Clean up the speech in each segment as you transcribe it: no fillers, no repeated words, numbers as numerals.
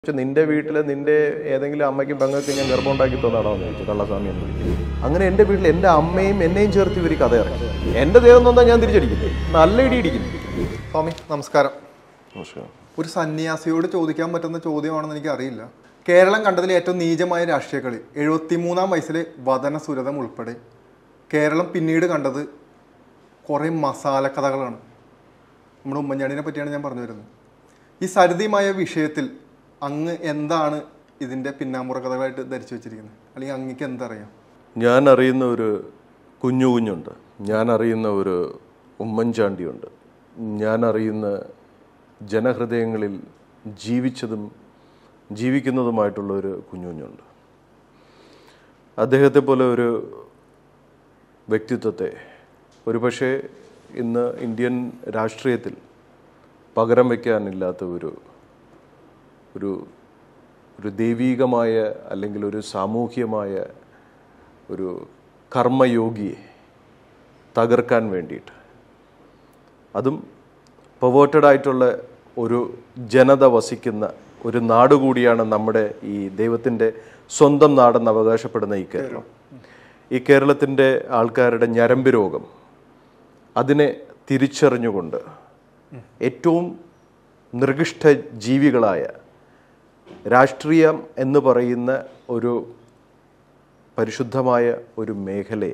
നിന്റെ വീട്ടിൽ നിന്റെ ഏതെങ്കിലും അമ്മയ്ക്കും പെങ്ങൾക്ക് ഞാൻ ഗർഭമുണ്ടാക്കി തന്നാണോ എന്ന് ചോദിച്ചു കള്ളസ്വാമി എന്ന് വിളിക്കും. അങ്ങനെ എൻ്റെ വീട്ടിൽ എൻ്റെ അമ്മയും എന്നെയും ചേർത്ത് ഇവർ കഥ ഇറക്കി. എൻ്റെ ദേഹം നന്നാ ഞാൻ തിരിച്ചടിക്കുന്നു, നല്ല ഇടി ഇടിക്കുന്നു. സ്വാമി നമസ്കാരം. നമസ്കാരം. ഒരു സന്യാസിയോട് ചോദിക്കാൻ പറ്റുന്ന ചോദ്യമാണെന്ന് എനിക്കറിയില്ല. കേരളം കണ്ടതിലെ ഏറ്റവും നീചമായ രാഷ്ട്രീയ കളി 73-ാം വയസ്സിലെ വദനസുരതം ഉൾപ്പെടെ കേരളം പിന്നീട് കണ്ടത് കുറേ മസാല കഥകളാണ്. നമ്മുടെ ഉമ്മൻചാണ്ടിനെ പറ്റിയാണ് ഞാൻ പറഞ്ഞു വരുന്നത്. ഈ സരിതമായ വിഷയത്തിൽ അങ്ങ് എന്താണ് ഇതിൻ്റെ പിന്നാമ്പുറ കഥകളായിട്ട് ധരിച്ചു വെച്ചിരിക്കുന്നത്, അല്ലെങ്കിൽ അങ്ങക്ക് എന്തറിയാം? ഞാൻ അറിയുന്ന ഒരു കുഞ്ഞുണ്ട്, ഞാൻ അറിയുന്ന ഒരു ഉമ്മൻചാണ്ടിയുണ്ട്, ഞാൻ അറിയുന്ന ജനഹൃദയങ്ങളിൽ ജീവിച്ചതും ജീവിക്കുന്നതുമായിട്ടുള്ള ഒരു കുഞ്ഞുണ്ട്. അദ്ദേഹത്തെ പോലെ ഒരു വ്യക്തിത്വത്തെ ഒരുപക്ഷെ ഇന്ന് ഇന്ത്യൻ രാഷ്ട്രീയത്തിൽ പകരം വയ്ക്കാനില്ലാത്ത ഒരു ദൈവീകമായ അല്ലെങ്കിൽ ഒരു സാമൂഹ്യമായ ഒരു കർമ്മയോഗിയെ തകർക്കാൻ വേണ്ടിയിട്ട്, അതും പെർവേർട്ടഡ് ആയിട്ടുള്ള ഒരു ജനത വസിക്കുന്ന ഒരു നാട് കൂടിയാണ് നമ്മുടെ ഈ ദൈവത്തിൻ്റെ സ്വന്തം നാടെന്ന് അവകാശപ്പെടുന്ന ഈ കേരളം. ഈ കേരളത്തിൻ്റെ ആൾക്കാരുടെ ഞരമ്പ് രോഗം അതിനെ തിരിച്ചറിഞ്ഞുകൊണ്ട് ഏറ്റവും നിർഗിഷ്ഠ ജീവികളായ രാഷ്ട്രീയം എന്ന് പറയുന്ന ഒരു പരിശുദ്ധമായ ഒരു മേഖലയെ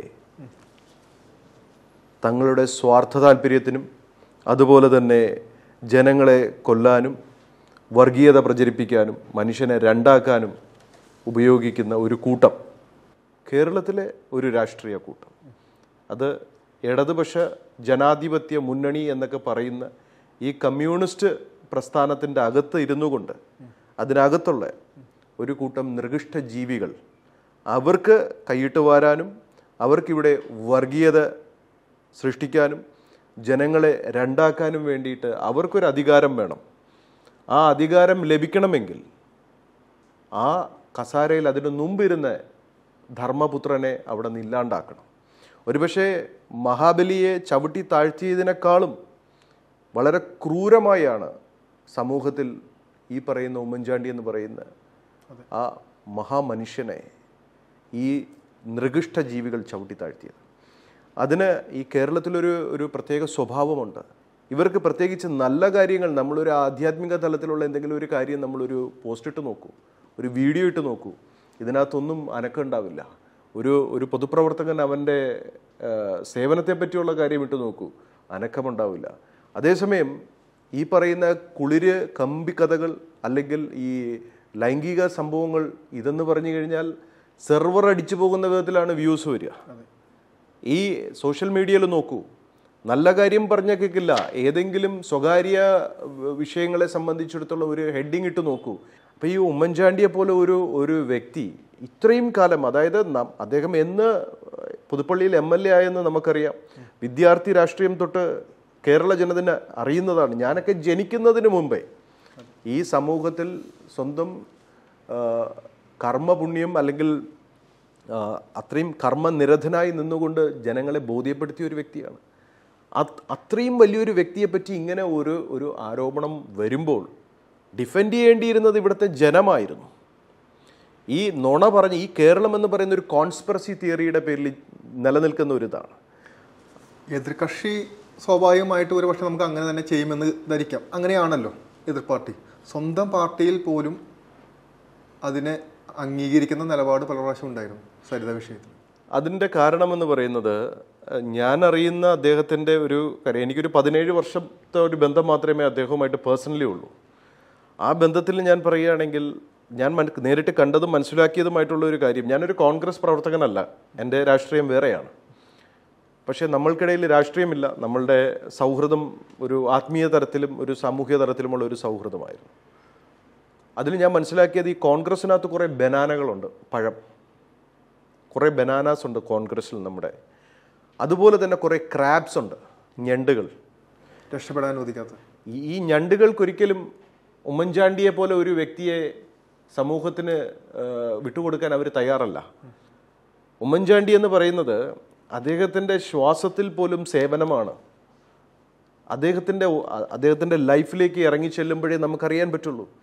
തങ്ങളുടെ സ്വാർത്ഥ താല്പര്യത്തിനും അതുപോലെ തന്നെ ജനങ്ങളെ കൊല്ലാനും വർഗീയത പ്രചരിപ്പിക്കാനും മനുഷ്യനെ രണ്ടാക്കാനും ഉപയോഗിക്കുന്ന ഒരു കൂട്ടം, കേരളത്തിലെ ഒരു രാഷ്ട്രീയ കൂട്ടം, അത് ഇടതുപക്ഷ ജനാധിപത്യ മുന്നണി എന്നൊക്കെ പറയുന്ന ഈ കമ്മ്യൂണിസ്റ്റ് പ്രസ്ഥാനത്തിൻ്റെ അകത്ത് ഇരുന്നു കൊണ്ട് അതിനകത്തുള്ള ഒരു കൂട്ടം നിർഗിഷ്ഠ ജീവികൾ, അവർക്ക് കൈയിട്ട് വാരാനും അവർക്കിവിടെ വർഗീയത സൃഷ്ടിക്കാനും ജനങ്ങളെ രണ്ടാക്കാനും വേണ്ടിയിട്ട് അവർക്കൊരു അധികാരം വേണം. ആ അധികാരം ലഭിക്കണമെങ്കിൽ ആ കസാരയിൽ അതിന് മുമ്പിരുന്ന ധർമ്മപുത്രനെ അവിടെ നിന്ന് ഇല്ലാണ്ടാക്കണം. ഒരുപക്ഷെ മഹാബലിയെ ചവിട്ടി താഴ്ത്തിയതിനേക്കാളും വളരെ ക്രൂരമായാണ് സമൂഹത്തിൽ ഈ പറയുന്ന ഉമ്മൻചാണ്ടി എന്ന് പറയുന്ന ആ മഹാമനുഷ്യനെ ഈ നിർഗിഷ്ഠ ജീവികൾ ചവിട്ടി താഴ്ത്തിയത്. അതിന് ഈ കേരളത്തിലൊരു പ്രത്യേക സ്വഭാവമുണ്ട്. ഇവർക്ക് പ്രത്യേകിച്ച് നല്ല കാര്യങ്ങൾ, നമ്മളൊരു ആധ്യാത്മിക തലത്തിലുള്ള എന്തെങ്കിലും ഒരു കാര്യം നമ്മളൊരു പോസ്റ്റ് ഇട്ട് നോക്കൂ, ഒരു വീഡിയോ ഇട്ട് നോക്കൂ, ഇതിനകത്തൊന്നും അനക്കമുണ്ടാവില്ല. ഒരു പൊതുപ്രവർത്തകൻ അവൻ്റെ സേവനത്തെ പറ്റിയുള്ള കാര്യം ഇട്ട് നോക്കൂ, അനക്കമുണ്ടാവില്ല. അതേസമയം ഈ പറയുന്ന കുളിര് കമ്പിക്കഥകൾ അല്ലെങ്കിൽ ഈ ലൈംഗിക സംഭവങ്ങൾ ഇതെന്ന് പറഞ്ഞു കഴിഞ്ഞാൽ സെർവർ അടിച്ചു പോകുന്ന വിധത്തിലാണ് വ്യൂസ് വരിക. ഈ സോഷ്യൽ മീഡിയയിൽ നോക്കൂ, നല്ല കാര്യം പറഞ്ഞ കേൾക്കില്ല, ഏതെങ്കിലും സ്വകാര്യ വിഷയങ്ങളെ സംബന്ധിച്ചിടത്തുള്ള ഒരു ഹെഡിങ് ഇട്ട് നോക്കൂ. അപ്പോൾ ഈ ഉമ്മൻചാണ്ടിയെ പോലെ ഒരു വ്യക്തി ഇത്രയും കാലം, അതായത് അദ്ദേഹം എന്ന് പുതുപ്പള്ളിയിൽ MLA ആയെന്ന് നമുക്കറിയാം. വിദ്യാർത്ഥി രാഷ്ട്രീയം തൊട്ട് കേരള ജനതനെ അറിയുന്നതാണ്. ഞാനൊക്കെ ജനിക്കുന്നതിന് മുമ്പേ ഈ സമൂഹത്തിൽ സ്വന്തം കർമ്മപുണ്യം അല്ലെങ്കിൽ അത്രയും കർമ്മനിരതനായി നിന്നുകൊണ്ട് ജനങ്ങളെ ബോധ്യപ്പെടുത്തിയ ഒരു വ്യക്തിയാണ്. അത്രയും വലിയൊരു വ്യക്തിയെപ്പറ്റി ഇങ്ങനെ ഒരു ആരോപണം വരുമ്പോൾ ഡിഫെൻഡ് ചെയ്യേണ്ടിയിരുന്നത് ഇവിടുത്തെ ജനമായിരുന്നു. ഈ നുണ പറഞ്ഞ് ഈ കേരളം എന്ന് പറയുന്ന ഒരു കോൺസ്പിറസി തിയറിയുടെ പേരിൽ നിലനിൽക്കുന്ന ഒരു ഇതാണ്. എതിർകക്ഷി സ്വാഭാവികമായിട്ട് ഒരു പക്ഷേ നമുക്ക് അങ്ങനെ തന്നെ ചെയ്യുമെന്ന് ധരിക്കാം. അങ്ങനെയാണല്ലോ എതിർ പാർട്ടി. സ്വന്തം പാർട്ടിയിൽ പോലും അതിനെ അംഗീകരിക്കുന്ന നിലപാട് പല പ്രാവശ്യം ഉണ്ടായിരുന്നു സരിത വിഷയത്തിൽ. അതിൻ്റെ കാരണമെന്ന് പറയുന്നത്, ഞാൻ അറിയുന്ന അദ്ദേഹത്തിൻ്റെ ഒരു കാര്യം, എനിക്കൊരു 17 വർഷത്തെ ഒരു ബന്ധം മാത്രമേ അദ്ദേഹവുമായിട്ട് പേഴ്സണലി ഉള്ളൂ. ആ ബന്ധത്തിൽ ഞാൻ പറയുകയാണെങ്കിൽ ഞാൻ നേരിട്ട് കണ്ടതും മനസ്സിലാക്കിയതുമായിട്ടുള്ള ഒരു കാര്യം, ഞാനൊരു കോൺഗ്രസ് പ്രവർത്തകനല്ല, എൻ്റെ രാഷ്ട്രീയം വേറെയാണ്. പക്ഷേ നമ്മൾക്കിടയിൽ രാഷ്ട്രീയമില്ല, നമ്മളുടെ സൗഹൃദം ഒരു ആത്മീയ തലത്തിലും ഒരു സാമൂഹ്യ തലത്തിലുമുള്ള ഒരു സൗഹൃദമായിരുന്നു. അതിൽ ഞാൻ മനസ്സിലാക്കിയത്, ഈ കോൺഗ്രസ്സിനകത്ത് കുറേ ബനാനകളുണ്ട്, പഴം, കുറേ ബനാനാസ് ഉണ്ട് കോൺഗ്രസ്സിൽ നമ്മുടെ. അതുപോലെ തന്നെ കുറേ ക്രാബ്സ് ഉണ്ട്, ഞണ്ടുകൾ, രക്ഷപ്പെടാൻ അനുവദിക്കാത്ത. ഈ ഞണ്ടുകൾക്കൊരിക്കലും ഉമ്മൻചാണ്ടിയെ പോലെ ഒരു വ്യക്തിയെ സമൂഹത്തിന് വിട്ടുകൊടുക്കാൻ അവർ തയ്യാറല്ല. ഉമ്മൻചാണ്ടി എന്ന് പറയുന്നത് അദ്ദേഹത്തിൻ്റെ ശ്വാസത്തിൽ പോലും സേവനമാണ്. അദ്ദേഹത്തിൻ്റെ ലൈഫിലേക്ക് ഇറങ്ങി ചെല്ലുമ്പോഴേ നമുക്കറിയാൻ പറ്റുള്ളൂ.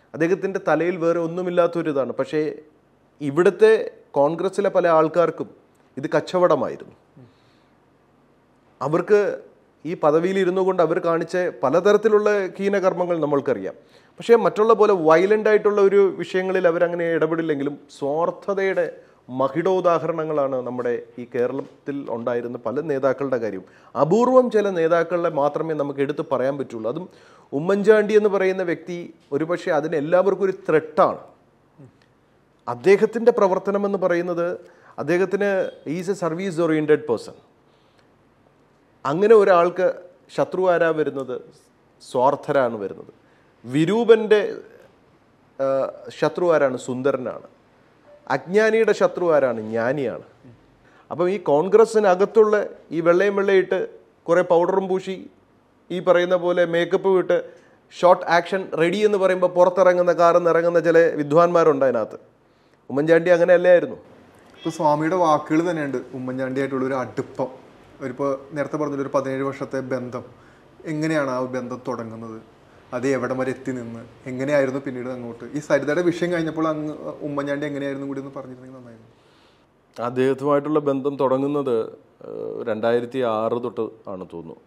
അദ്ദേഹത്തിൻ്റെ തലയിൽ വേറെ ഒന്നുമില്ലാത്തൊരിതാണ്. പക്ഷേ ഇവിടുത്തെ കോൺഗ്രസ്സിലെ പല ആൾക്കാർക്കും ഇത് കച്ചവടമായിരുന്നു. അവർക്ക് ഈ പദവിയിൽ ഇരുന്നു കൊണ്ട് അവർ കാണിച്ച പലതരത്തിലുള്ള ഹീനകർമ്മങ്ങൾ നമ്മൾക്കറിയാം. പക്ഷേ മറ്റുള്ള പോലെ വയലൻ്റ് ആയിട്ടുള്ള ഒരു വിഷയങ്ങളിൽ അവരങ്ങനെ ഇടപെടില്ലെങ്കിലും സ്വാർത്ഥതയുടെ മഹിടോദാഹരണങ്ങളാണ് നമ്മുടെ ഈ കേരളത്തിൽ ഉണ്ടായിരുന്ന പല നേതാക്കളുടെ കാര്യം. അപൂർവം ചില നേതാക്കളെ മാത്രമേ നമുക്ക് എടുത്ത് പറയാൻ പറ്റുള്ളൂ. അതും ഉമ്മൻചാണ്ടി എന്ന് പറയുന്ന വ്യക്തി ഒരുപക്ഷെ അതിന് എല്ലാവർക്കും ഒരു ത്രെട്ടാണ്. അദ്ദേഹത്തിൻ്റെ പ്രവർത്തനം എന്ന് പറയുന്നത്, അദ്ദേഹത്തിന് is a service oriented person. അങ്ങനെ ഒരാൾക്ക് ശത്രു ആരാ വരുന്നത്? സ്വാർത്ഥരാണ് വരുന്നത്. വിരൂപൻ്റെ ശത്രു ആരാണ്? സുന്ദരനാണ്. അജ്ഞാനിയുടെ ശത്രു ആരാണ്? ജ്ഞാനിയാണ്. അപ്പം ഈ കോൺഗ്രസ്സിനകത്തുള്ള ഈ വെള്ളയും വെള്ളയിട്ട് കുറേ പൗഡറും പൂശി ഈ പറയുന്ന പോലെ മേക്കപ്പ് വിട്ട് ഷോർട്ട് ആക്ഷൻ റെഡി എന്ന് പറയുമ്പോൾ പുറത്തിറങ്ങുന്ന കാറിൽ നിന്ന് ഇറങ്ങുന്ന ചില വിദ്വാൻമാരുണ്ട് അതിനകത്ത്. ഉമ്മൻചാണ്ടി അങ്ങനെയല്ലായിരുന്നു. ഇപ്പോൾ സ്വാമിയുടെ വാക്കുകൾ തന്നെയുണ്ട് ഉമ്മൻചാണ്ടിയായിട്ടുള്ളൊരു അടുപ്പം. ഇപ്പോൾ നേരത്തെ പറഞ്ഞൊരു 17 വർഷത്തെ ബന്ധം. എങ്ങനെയാണ് ആ ബന്ധം തുടങ്ങുന്നത്? അത് എവിടം വരെ എത്തി നിന്ന് എങ്ങനെയായിരുന്നു പിന്നീട് അങ്ങോട്ട്? ഈ സരിതയുടെ വിഷയം കഴിഞ്ഞപ്പോൾ അങ്ങ് ഉമ്മൻചാണ്ടി എങ്ങനെയായിരുന്നു കൂടി ഒന്ന് പറഞ്ഞിരുന്നെങ്കിൽ നന്നായിരുന്നു. അദ്ദേഹത്തുമായിട്ടുള്ള ബന്ധം തുടങ്ങുന്നത് 2006 തൊട്ട് ആണ് തോന്നുന്നു.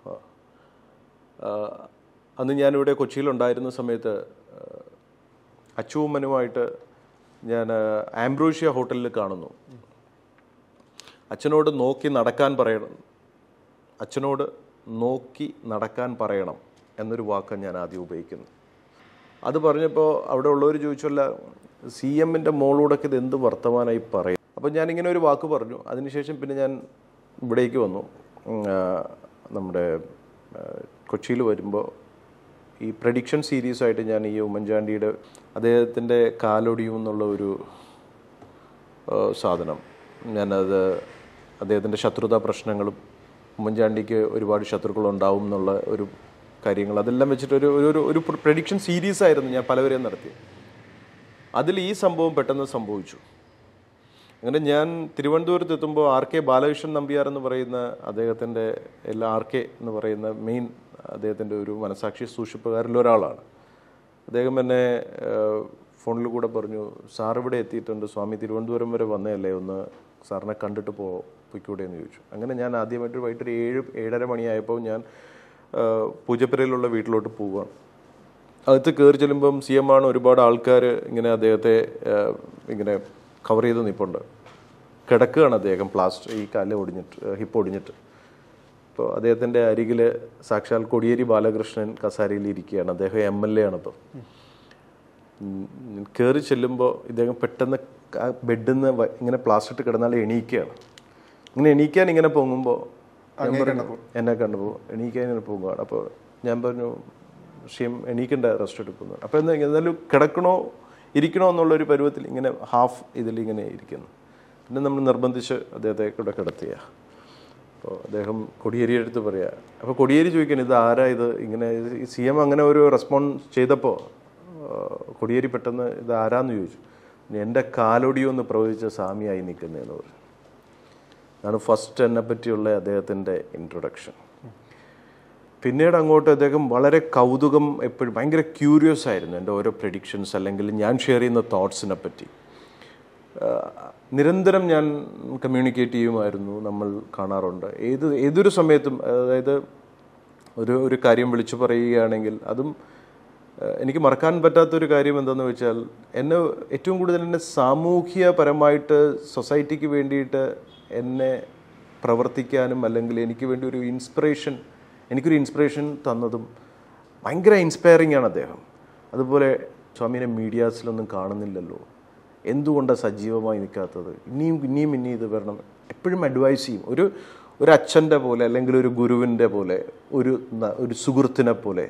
അന്ന് ഞാനിവിടെ കൊച്ചിയിലുണ്ടായിരുന്ന സമയത്ത് അച്ചുമ്മനുമായിട്ട് ഞാൻ ആംബ്രോഷ്യ ഹോട്ടലിൽ കാണുന്നു. അച്ഛനോട് നോക്കി നടക്കാൻ പറയണം, അച്ഛനോട് നോക്കി നടക്കാൻ പറയണം എന്നൊരു വാക്കാണ് ഞാൻ ആദ്യം ഉപയോഗിക്കുന്നത്. അത് പറഞ്ഞപ്പോൾ അവിടെ ഉള്ളവർ ചോദിച്ചല്ല, CMൻ്റെ മോളോടൊക്കെ ഇത് എന്ത് വർത്തമാനമായി പറയും. അപ്പോൾ ഞാനിങ്ങനെ ഒരു വാക്ക് പറഞ്ഞു. അതിനുശേഷം പിന്നെ ഞാൻ ഇവിടേക്ക് വന്നു. നമ്മുടെ കൊച്ചിയിൽ വരുമ്പോൾ ഈ പ്രഡിക്ഷൻ സീരീസായിട്ട് ഞാൻ ഈ ഉമ്മൻചാണ്ടിയുടെ അദ്ദേഹത്തിൻ്റെ കാലൊടിയും എന്നുള്ള ഒരു സാധനം, ഞാനത് അദ്ദേഹത്തിൻ്റെ ശത്രുതാ പ്രശ്നങ്ങളും ഉമ്മൻചാണ്ടിക്ക് ഒരുപാട് ശത്രുക്കളുണ്ടാവും എന്നുള്ള ഒരു കാര്യങ്ങൾ അതെല്ലാം വെച്ചിട്ട് ഒരു പ്രഡിക്ഷൻ സീരീസായിരുന്നു ഞാൻ പലവരെയും നടത്തി. അതിൽ ഈ സംഭവം പെട്ടെന്ന് സംഭവിച്ചു. അങ്ങനെ ഞാൻ തിരുവനന്തപുരത്ത് എത്തുമ്പോൾ RK ബാലകൃഷ്ണൻ നമ്പ്യാർ എന്ന് പറയുന്ന അദ്ദേഹത്തിൻ്റെ RK എന്ന് പറയുന്ന മെയിൻ അദ്ദേഹത്തിൻ്റെ ഒരു മനസാക്ഷി സൂക്ഷിപ്പുകാരിൽ ഒരാളാണ്. അദ്ദേഹം എന്നെ ഫോണിൽ കൂടെ പറഞ്ഞു, സാർ ഇവിടെ എത്തിയിട്ടുണ്ട്, സ്വാമി തിരുവനന്തപുരം വരെ വന്നതല്ലേ, ഒന്ന് സാറിനെ കണ്ടിട്ട് പോയിക്കൂടെ എന്ന് ചോദിച്ചു. അങ്ങനെ ഞാൻ ആദ്യമായിട്ട് വൈകിട്ടൊരു 7-7:30 മണിയായപ്പോൾ ഞാൻ പൂജപ്പുരയിലുള്ള വീട്ടിലോട്ട് പോവുകയാണ്. അകത്ത് കയറി ചെല്ലുമ്പം CM ആണ്, ഒരുപാട് ആൾക്കാർ ഇങ്ങനെ അദ്ദേഹത്തെ ഇങ്ങനെ കവർ ചെയ്ത് നിൽപ്പുണ്ട്. കിടക്കുകയാണ് അദ്ദേഹം, പ്ലാസ്റ്റർ ഈ കാല് ഒടിഞ്ഞിട്ട്, ഹിപ്പ് ഒടിഞ്ഞിട്ട്. അപ്പോൾ അദ്ദേഹത്തിൻ്റെ അരികിൽ സാക്ഷാൽ കോടിയേരി ബാലകൃഷ്ണൻ കസാരയിൽ ഇരിക്കുകയാണ്. അദ്ദേഹം MLA ആണിപ്പോൾ. കയറി ചെല്ലുമ്പോൾ ഇദ്ദേഹം പെട്ടെന്ന് ആ ബെഡിൽ നിന്ന് ഇങ്ങനെ പ്ലാസ്റ്റർ ഇട്ട് കിടന്നാൽ എണീക്കുകയാണ്. ഇങ്ങനെ എണീക്കാൻ ഇങ്ങനെ പൊങ്ങുമ്പോൾ എന്നെ കണ്ടപ്പോൾ എണീക്കാൻ ഇങ്ങനെ പോകുകയാണ്. അപ്പോൾ ഞാൻ പറഞ്ഞു, ക്ഷീം എണീക്കേണ്ട, റെസ്റ്റ് എടുക്കുന്നു. അപ്പോൾ എന്തായാലും കിടക്കണോ ഇരിക്കണോ എന്നുള്ളൊരു പരുവത്തിൽ ഇങ്ങനെ ഹാഫ് ഇതിലിങ്ങനെ ഇരിക്കുന്നു. പിന്നെ നമ്മൾ നിർബന്ധിച്ച് അദ്ദേഹത്തെ കൂടെ കിടത്തിയ. അപ്പോൾ അദ്ദേഹം കോടിയേരിയുടെ അടുത്ത് പറയുക. അപ്പോൾ കോടിയേരി ചോദിക്കണം, ഇത് ആരാ ഇത് ഇങ്ങനെ? CM അങ്ങനെ ഒരു റെസ്പോൺസ് ചെയ്തപ്പോൾ കോടിയേരി പെട്ടെന്ന് ഇത് ആരാന്ന് ചോദിച്ചു. എൻ്റെ കാലൊടിയൊന്ന് പ്രവചിച്ച സ്വാമിയായി നിൽക്കുന്നതെന്ന് പറഞ്ഞു. അതാണ് ഫസ്റ്റ് എന്നെ പറ്റിയുള്ള അദ്ദേഹത്തിൻ്റെ ഇൻട്രൊഡക്ഷൻ. പിന്നീട് അങ്ങോട്ട് അദ്ദേഹം വളരെ കൗതുകം, എപ്പോഴും ഭയങ്കര ക്യൂരിയസ് ആയിരുന്നു എൻ്റെ ഓരോ പ്രഡിക്ഷൻസ് അല്ലെങ്കിൽ ഞാൻ ഷെയർ ചെയ്യുന്ന തോട്ട്സിനെ പറ്റി. നിരന്തരം ഞാൻ കമ്മ്യൂണിക്കേറ്റ് ചെയ്യുമായിരുന്നു. നമ്മൾ കാണാറുണ്ട് ഏതൊരു സമയത്തും. അതായത് ഒരു കാര്യം വിളിച്ചു പറയുകയാണെങ്കിൽ അതും എനിക്ക് മറക്കാൻ പറ്റാത്തൊരു കാര്യം എന്താണെന്ന് വെച്ചാൽ, എന്നെ ഏറ്റവും കൂടുതൽ എന്നെ സാമൂഹ്യപരമായിട്ട് സൊസൈറ്റിക്ക് വേണ്ടിയിട്ട് എന്നെ പ്രവർത്തിക്കാനും അല്ലെങ്കിൽ എനിക്ക് വേണ്ടി എനിക്കൊരു ഇൻസ്പിറേഷൻ തന്നതും ഭയങ്കര ഇൻസ്പയറിംഗ് ആണ് അദ്ദേഹം. അതുപോലെ സ്വാമിനെ മീഡിയാസിലൊന്നും കാണുന്നില്ലല്ലോ, എന്തുകൊണ്ടാണ് സജീവമായി നിൽക്കാത്തത്, ഇനിയും ഇത് വരണം, എപ്പോഴും അഡ്വൈസ് ചെയ്യും. ഒരു അച്ഛൻ്റെ പോലെ അല്ലെങ്കിൽ ഒരു ഗുരുവിൻ്റെ പോലെ, ഒരു സുഹൃത്തിനെ പോലെ,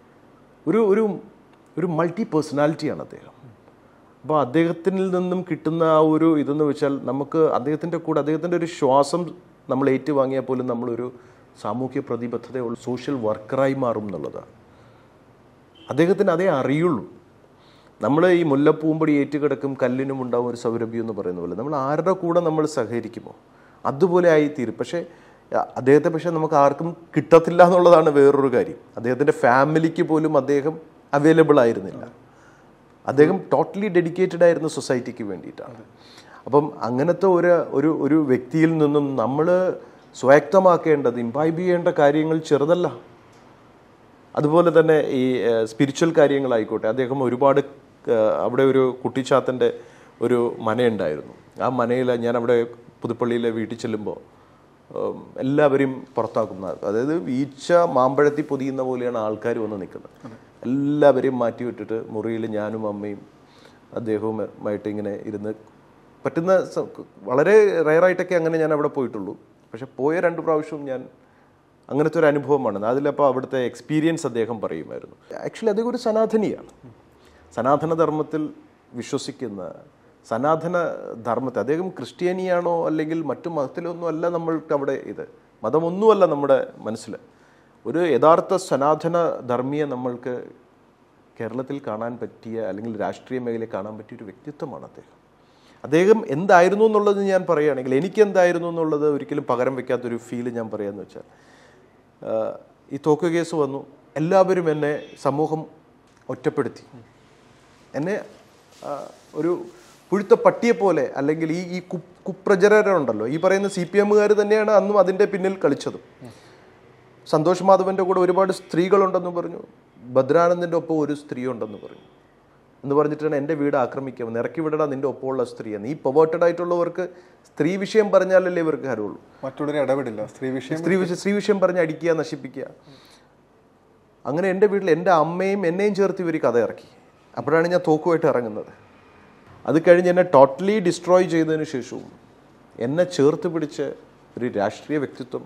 ഒരു മൾട്ടി പേഴ്സണാലിറ്റിയാണ് അദ്ദേഹം. അപ്പോൾ അദ്ദേഹത്തിൽ നിന്നും കിട്ടുന്ന ആ ഒരു ഇതെന്ന് വെച്ചാൽ, നമുക്ക് അദ്ദേഹത്തിൻ്റെ കൂടെ അദ്ദേഹത്തിൻ്റെ ഒരു ശ്വാസം നമ്മൾ ഏറ്റുവാങ്ങിയാൽ പോലും നമ്മളൊരു സാമൂഹ്യ പ്രതിബദ്ധതയുള്ള സോഷ്യൽ വർക്കറായി മാറും എന്നുള്ളതാണ്. അദ്ദേഹത്തിന് അതേ അറിയുള്ളൂ. നമ്മൾ ഈ മുല്ലപ്പൂമ്പടി ഏറ്റുകിടക്കും കല്ലിനും ഉണ്ടാവും ഒരു സൗരഭ്യം എന്ന് പറയുന്ന പോലെ, നമ്മൾ ആരുടെ കൂടെ നമ്മൾ സഹകരിക്കുമോ അതുപോലെ ആയിത്തീരും. പക്ഷേ നമുക്ക് ആർക്കും കിട്ടത്തില്ല എന്നുള്ളതാണ് വേറൊരു കാര്യം. അദ്ദേഹത്തിൻ്റെ ഫാമിലിക്ക് പോലും അദ്ദേഹം അവൈലബിൾ ആയിരുന്നില്ല. അദ്ദേഹം ടോട്ടലി ഡെഡിക്കേറ്റഡ് ആയിരുന്നു സൊസൈറ്റിക്ക് വേണ്ടിയിട്ടാണ്. അപ്പം അങ്ങനത്തെ ഒരു വ്യക്തിയിൽ നിന്നും നമ്മൾ സ്വായത്തമാക്കേണ്ടത്, ഇംബൈബ് ചെയ്യേണ്ട കാര്യങ്ങൾ ചെറുതല്ല. അതുപോലെ തന്നെ ഈ സ്പിരിച്വൽ കാര്യങ്ങളായിക്കോട്ടെ, അദ്ദേഹം ഒരുപാട് അവിടെ ഒരു കുട്ടിച്ചാത്തൻ്റെ ഒരു മനയുണ്ടായിരുന്നു. ആ മനയിൽ ഞാൻ അവിടെ പുതുപ്പള്ളിയിലെ വീട്ടിൽ ചെല്ലുമ്പോൾ എല്ലാവരെയും പുറത്താക്കുന്ന, അതായത് ഈച്ച മാമ്പഴത്തിൽ പൊതിയുന്ന പോലെയാണ് ആൾക്കാർ വന്ന് നിൽക്കുന്നത്. എല്ലാവരെയും മാറ്റി വിട്ടിട്ട് മുറിയിൽ ഞാനും അമ്മയും അദ്ദേഹവുമായിട്ട് ഇങ്ങനെ ഇരുന്ന്, പറ്റുന്ന വളരെ റെയറായിട്ടൊക്കെ അങ്ങനെ ഞാൻ അവിടെ പോയിട്ടുള്ളൂ. പക്ഷെ പോയ 2 പ്രാവശ്യവും ഞാൻ അങ്ങനത്തെ ഒരു അനുഭവമാണ്. അതിലപ്പോൾ അവിടുത്തെ എക്സ്പീരിയൻസ് അദ്ദേഹം പറയുമായിരുന്നു. ആക്ച്വലി അദ്ദേഹം ഒരു സനാതനിയാണ്. സനാതനധർമ്മത്തിൽ വിശ്വസിക്കുന്ന, സനാതന ധർമ്മത്തെ, അദ്ദേഹം ക്രിസ്ത്യാനിയാണോ അല്ലെങ്കിൽ മറ്റു മതത്തിലൊന്നും അല്ല നമ്മൾക്ക് അവിടെ, മതമൊന്നുമല്ല നമ്മുടെ മനസ്സിൽ. ഒരു യഥാർത്ഥ സനാതന ധർമ്മിയെ നമ്മൾക്ക് കേരളത്തിൽ കാണാൻ പറ്റിയ, അല്ലെങ്കിൽ രാഷ്ട്രീയ മേഖലയിൽ കാണാൻ പറ്റിയ ഒരു വ്യക്തിത്വമാണ് അദ്ദേഹം. അദ്ദേഹം എന്തായിരുന്നു എന്നുള്ളത് ഞാൻ പറയുകയാണെങ്കിൽ, എനിക്ക് എന്തായിരുന്നു എന്നുള്ളത് ഒരിക്കലും പകരം വയ്ക്കാത്തൊരു ഫീല് ഞാൻ പറയാമെന്ന് വെച്ചാൽ, ഈ തോക്ക് കേസ് വന്നു, എല്ലാവരും എന്നെ സമൂഹം ഒറ്റപ്പെടുത്തി. എന്നെ ഒരു പുഴുത്ത പട്ടിയെപ്പോലെ, അല്ലെങ്കിൽ ഈ കുപ്രചരരുണ്ടല്ലോ, ഈ പറയുന്ന CPM-കാർ തന്നെയാണ് അന്നും അതിൻ്റെ പിന്നിൽ കളിച്ചതും. സന്തോഷ് മാധവൻ്റെ കൂടെ ഒരുപാട് സ്ത്രീകളുണ്ടെന്ന് പറഞ്ഞു, ഭദ്രാനന്ദൻ്റെ ഒപ്പം ഒരു സ്ത്രീ ഉണ്ടെന്ന് പറഞ്ഞു, എന്ന് പറഞ്ഞിട്ടാണ് എൻ്റെ വീട് ആക്രമിക്കുക, ഇറക്കി വിടടാ നിൻ്റെ ഒപ്പമുള്ള സ്ത്രീയാണ്. ഈ പെർവേർട്ടഡ് ആയിട്ടുള്ളവർക്ക് സ്ത്രീ വിഷയം പറഞ്ഞാലല്ലേ ഇവർക്ക് ഹരവുള്ളൂ, മറ്റുള്ളവരെ ഇടപെടില്ല. സ്ത്രീ വിഷയം പറഞ്ഞ് അടിക്കുക, നശിപ്പിക്കുക. അങ്ങനെ എൻ്റെ വീട്ടിൽ എൻ്റെ അമ്മയും എന്നെയും ചേർത്ത് ഇവർ കഥ ഇറക്കി. അപ്പോഴാണ് ഞാൻ തോക്കുമായിട്ട് ഇറങ്ങുന്നത്. അത് കഴിഞ്ഞ് എന്നെ ടോട്ടലി ഡിസ്ട്രോയ് ചെയ്തതിന് ശേഷവും എന്നെ ചേർത്ത് പിടിച്ച ഒരു രാഷ്ട്രീയ വ്യക്തിത്വം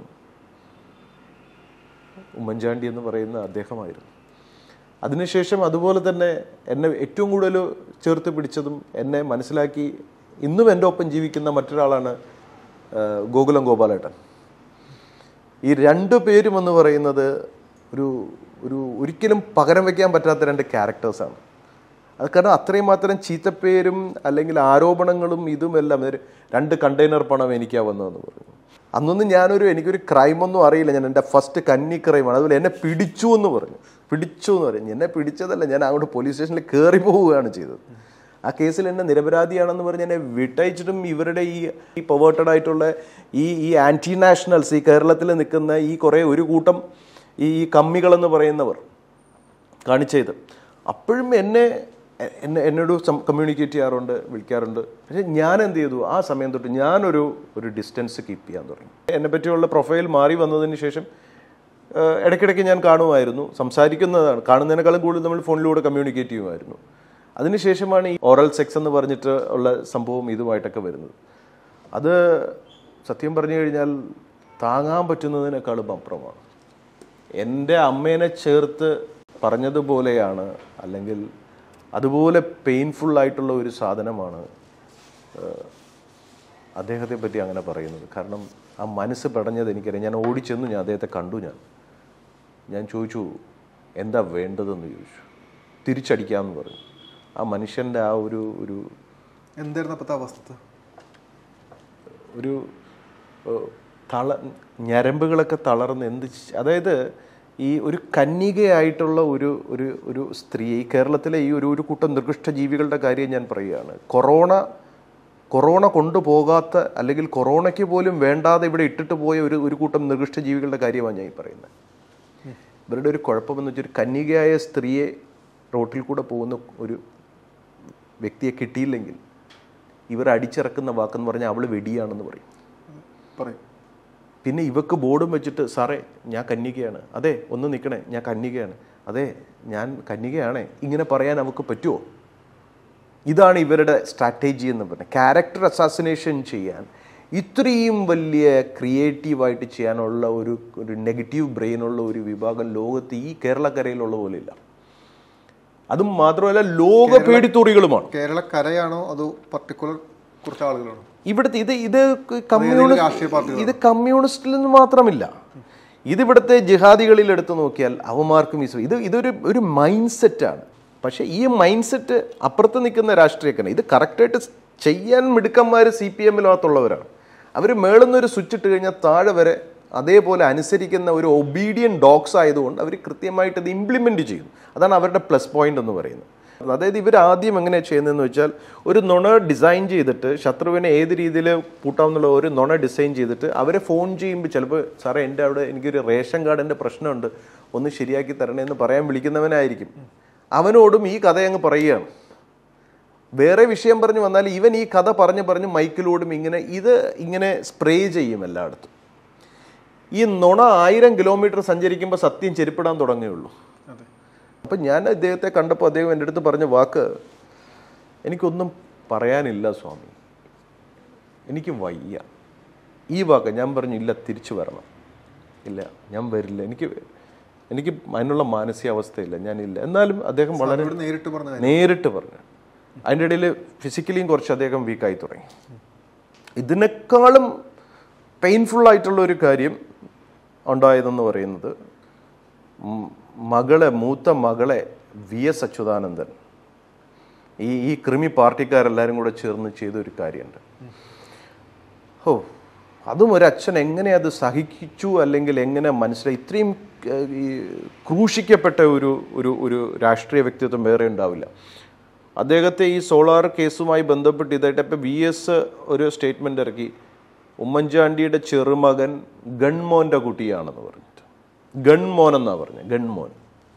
ഉമ്മൻചാണ്ടി എന്ന് പറയുന്ന അദ്ദേഹമായിരുന്നു. അതിനുശേഷം അതുപോലെ തന്നെ എന്നെ ഏറ്റവും കൂടുതൽ ചേർത്ത് പിടിച്ചതും എന്നെ മനസ്സിലാക്കി ഇന്നും എൻ്റെ ഒപ്പം ജീവിക്കുന്ന മറ്റൊരാളാണ് ഗോകുലം ഗോപാലേട്ടൻ. ഈ 2 പേരും എന്ന് പറയുന്നത് ഒരിക്കലും പകരം വയ്ക്കാൻ പറ്റാത്ത 2 ക്യാരക്ടേഴ്സാണ്. അത് കാരണം അത്രയും മാത്രം ചീത്തപ്പേരും അല്ലെങ്കിൽ ആരോപണങ്ങളും ഇതുമെല്ലാം, 2 കണ്ടെയ്നർ പണം എനിക്കാ വന്നതെന്ന് പറഞ്ഞു. അന്നൊന്നും എനിക്കൊരു ക്രൈമൊന്നും അറിയില്ല. ഞാൻ എൻ്റെ ഫസ്റ്റ് കന്നി ക്രൈമാണ്. അതുപോലെ എന്നെ പിടിച്ചു എന്ന് പറഞ്ഞു. എന്നെ പിടിച്ചതല്ല, ഞാൻ അങ്ങോട്ട് പോലീസ് സ്റ്റേഷനിൽ കയറി പോവുകയാണ് ചെയ്തത്. ആ കേസിൽ എന്നെ നിരപരാധിയാണെന്ന് പറഞ്ഞ് എന്നെ വിട്ടയച്ചിട്ടും ഇവരുടെ ഈ പെർവേർട്ടഡ് ആയിട്ടുള്ള ഈ ആൻറ്റി നാഷണൽസ്, ഈ കേരളത്തിൽ നിൽക്കുന്ന ഈ കുറേ ഒരു കൂട്ടം ഈ കമ്മികളെന്ന് പറയുന്നവർ കാണിച്ചത്. അപ്പോഴും എന്നോട് കമ്മ്യൂണിക്കേറ്റ് ചെയ്യാറുണ്ട്, വിളിക്കാറുണ്ട്. പക്ഷേ ഞാൻ എന്ത് ചെയ്തു, ആ സമയം തൊട്ട് ഞാനൊരു ഡിസ്റ്റൻസ് കീപ്പ് ചെയ്യാൻ തുടങ്ങി. എന്നെ പറ്റിയുള്ള പ്രൊഫൈൽ മാറി വന്നതിന് ശേഷം ഇടയ്ക്കിടയ്ക്ക് ഞാൻ കാണുമായിരുന്നു, സംസാരിക്കുന്നതാണ്, കാണുന്നതിനേക്കാളും കൂടുതൽ നമ്മൾ ഫോണിലൂടെ കമ്മ്യൂണിക്കേറ്റ് ചെയ്യുമായിരുന്നു. അതിനുശേഷമാണ് ഈ ഓറൽ സെക്സ് എന്ന് പറഞ്ഞിട്ട് ഉള്ള സംഭവം ഇതുമായിട്ടൊക്കെ വരുന്നത്. അത് സത്യം പറഞ്ഞു കഴിഞ്ഞാൽ താങ്ങാൻ പറ്റുന്നതിനേക്കാളും അപ്പുറമാണ്. എൻ്റെ അമ്മേനെ ചേർത്ത് പറഞ്ഞതുപോലെയാണ്, അല്ലെങ്കിൽ അതുപോലെ പെയിൻഫുള്ളായിട്ടുള്ള ഒരു സാധനമാണ് അദ്ദേഹത്തെ പറ്റി അങ്ങനെ പറയുന്നത്. കാരണം ആ മനസ്സ് പെടഞ്ഞത് എനിക്കറിയാം. ഞാൻ ഓടിച്ചെന്നു, ഞാൻ അദ്ദേഹത്തെ കണ്ടു. ഞാൻ ചോദിച്ചു എന്താ വേണ്ടതെന്ന് ചോദിച്ചു. തിരിച്ചടിക്കാമെന്ന് പറഞ്ഞു. ആ മനുഷ്യൻ്റെ ആ ഒരു എന്തായിരുന്നു അപ്പോഴത്തെ അവസ്ഥ? ഒരു ഞരമ്പുകളൊക്കെ തളർന്ന് അതായത് ഈ ഒരു കന്യകയായിട്ടുള്ള ഒരു സ്ത്രീ, ഈ കേരളത്തിലെ ഈ ഒരു കൂട്ടം നിർകൃഷ്ട ജീവികളുടെ കാര്യം ഞാൻ പറയുകയാണ്. കൊറോണ കൊണ്ടുപോകാത്ത, അല്ലെങ്കിൽ കൊറോണയ്ക്ക് പോലും വേണ്ടാതെ ഇവിടെ ഇട്ടിട്ട് പോയ ഒരു കൂട്ടം നിർകൃഷ്ട ജീവികളുടെ കാര്യമാണ് ഞാൻ ഈ പറയുന്നത്. ഇവരുടെ ഒരു കുഴപ്പമെന്ന് വെച്ചാൽ, ഒരു കന്യകയായ സ്ത്രീയെ റോട്ടിൽ കൂടെ പോകുന്ന ഒരു വ്യക്തിയെ കിട്ടിയില്ലെങ്കിൽ ഇവർ അടിച്ചിറക്കുന്ന വാക്കെന്ന് പറഞ്ഞാൽ അവൾ വെടിയാണെന്ന് പറയും. പിന്നെ ഇവക്ക് ബോർഡും വെച്ചിട്ട്, സാറേ ഞാൻ കന്യകയാണ്, അതെ ഒന്ന് നിൽക്കണേ ഞാൻ കന്യകയാണ്, അതെ ഞാൻ കന്യകയാണേ, ഇങ്ങനെ പറയാൻ നമുക്ക് പറ്റുമോ? ഇതാണ് ഇവരുടെ സ്ട്രാറ്റജി എന്ന് പറഞ്ഞാൽ. ക്യാരക്ടർ അസാസിനേഷൻ ചെയ്യാൻ ഇത്രയും വലിയ ക്രിയേറ്റീവായിട്ട് ചെയ്യാനുള്ള ഒരു നെഗറ്റീവ് ബ്രെയിനുള്ള ഒരു വിഭാഗം ലോകത്ത് ഈ കേരളക്കരയിലുള്ള പോലെ ഇല്ല. അതും മാത്രമല്ല ലോക പേടിത്തോറികളുമാണ്. കേരളക്കരയാണോ അതോ പർട്ടിക്കുലർ കുറച്ച് ആളുകളാണോ ഇവിടുത്തെ? ഇത് കമ്മ്യൂണിസ്റ്റിൽ നിന്ന് മാത്രമില്ല, ഇതിവിടുത്തെ ജിഹാദികളിൽ എടുത്തു നോക്കിയാൽ അവന്മാർക്കും ഇതൊരു മൈൻഡ് സെറ്റാണ്. പക്ഷേ ഈ മൈൻഡ് സെറ്റ് അപ്പുറത്ത് നിൽക്കുന്ന രാഷ്ട്രീയക്കാരാണ്. ഇത് കറക്റ്റായിട്ട് ചെയ്യാൻ മിടുക്കന്മാർ CPM-നകത്തുള്ളവരാണ്. അവർ മേളുന്നൊരു സ്വിച്ച് ഇട്ട് കഴിഞ്ഞാൽ താഴെ വരെ അതേപോലെ അനുസരിക്കുന്ന ഒരു ഒബീഡിയൻ ഡോഗ്സ് ആയതുകൊണ്ട് അവർ കൃത്യമായിട്ട് ഇത് ഇംപ്ലിമെൻറ്റ് ചെയ്യുന്നു. അതാണ് അവരുടെ പ്ലസ് പോയിന്റ് എന്ന് പറയുന്നത്. അതായത് ഇവർ ആദ്യം എങ്ങനെയാണ് ചെയ്യുന്നതെന്ന് വെച്ചാൽ ഒരു നുണ ഡിസൈൻ ചെയ്തിട്ട് ശത്രുവിനെ ഏത് രീതിയിൽ പൂട്ടാമെന്നുള്ള ഒരു നുണ ഡിസൈൻ ചെയ്തിട്ട് അവരെ ഫോൺ ചെയ്യുമ്പോൾ ചിലപ്പോൾ സാറേ എൻ്റെ അവിടെ എനിക്കൊരു റേഷൻ കാർഡിൻ്റെ പ്രശ്നമുണ്ട് ഒന്ന് ശരിയാക്കി തരണേ എന്ന് പറയാൻ വിളിക്കുന്നവനായിരിക്കും. അവനോടും ഈ കഥ അങ്ങ് പറയുകയാണ്. വേറെ വിഷയം പറഞ്ഞു വന്നാൽ ഇവൻ ഈ കഥ പറഞ്ഞ് മൈക്കിലോടും ഇങ്ങനെ സ്പ്രേ ചെയ്യും എല്ലായിടത്തും. ഈ നുണ 1000 കിലോമീറ്റർ സഞ്ചരിക്കുമ്പോൾ സത്യം ചെരുപ്പിടാൻ തുടങ്ങുകയുള്ളൂ. അപ്പം ഞാൻ അദ്ദേഹത്തെ കണ്ടപ്പോൾ അദ്ദേഹം എൻ്റെ അടുത്ത് പറഞ്ഞ വാക്ക്, എനിക്കൊന്നും പറയാനില്ല സ്വാമി, എനിക്ക് വയ്യ. ഈ വാക്ക് ഞാൻ പറഞ്ഞു, ഇല്ല തിരിച്ചു വരണം, ഇല്ല ഞാൻ വരില്ല, എനിക്ക് അതിനുള്ള മാനസികാവസ്ഥയില്ല, ഞാനില്ല. എന്നാലും അദ്ദേഹം വളരെ നേരിട്ട് പറഞ്ഞു. അതിൻ്റെ ഇടയിൽ ഫിസിക്കലിയും കുറച്ച് അദ്ദേഹം വീക്കായി തുടങ്ങി. ഇതിനേക്കാളും പെയിൻഫുള്ളായിട്ടുള്ള ഒരു കാര്യം ഉണ്ടായതെന്ന് പറയുന്നത് മൂത്ത മകളെ VS അച്യുതാനന്ദൻ ഈ ക്രിമി പാർട്ടിക്കാരെല്ലാവരും കൂടെ ചേർന്ന് ചെയ്തൊരു കാര്യമുണ്ട്. അതും ഒരു അച്ഛൻ എങ്ങനെ അത് സഹിച്ചു, അല്ലെങ്കിൽ എങ്ങനെ മനസ്സിലായി? ഇത്രയും ക്രൂശിക്കപ്പെട്ട ഒരു രാഷ്ട്രീയ വ്യക്തിത്വം വേറെ ഉണ്ടാവില്ല. അദ്ദേഹത്തെ ഈ സോളാർ കേസുമായി ബന്ധപ്പെട്ട് ഇതായിട്ട് ഇപ്പം VS ഒരു സ്റ്റേറ്റ്മെൻ്റ് ഇറക്കി, ഉമ്മൻചാണ്ടിയുടെ ചെറുമകൻ ഗൺമോൻ്റെ കുട്ടിയാണെന്ന് പറഞ്ഞിട്ട്. ഗൺമോൻ എന്നാ പറഞ്ഞത്, ഗൺമോൻ.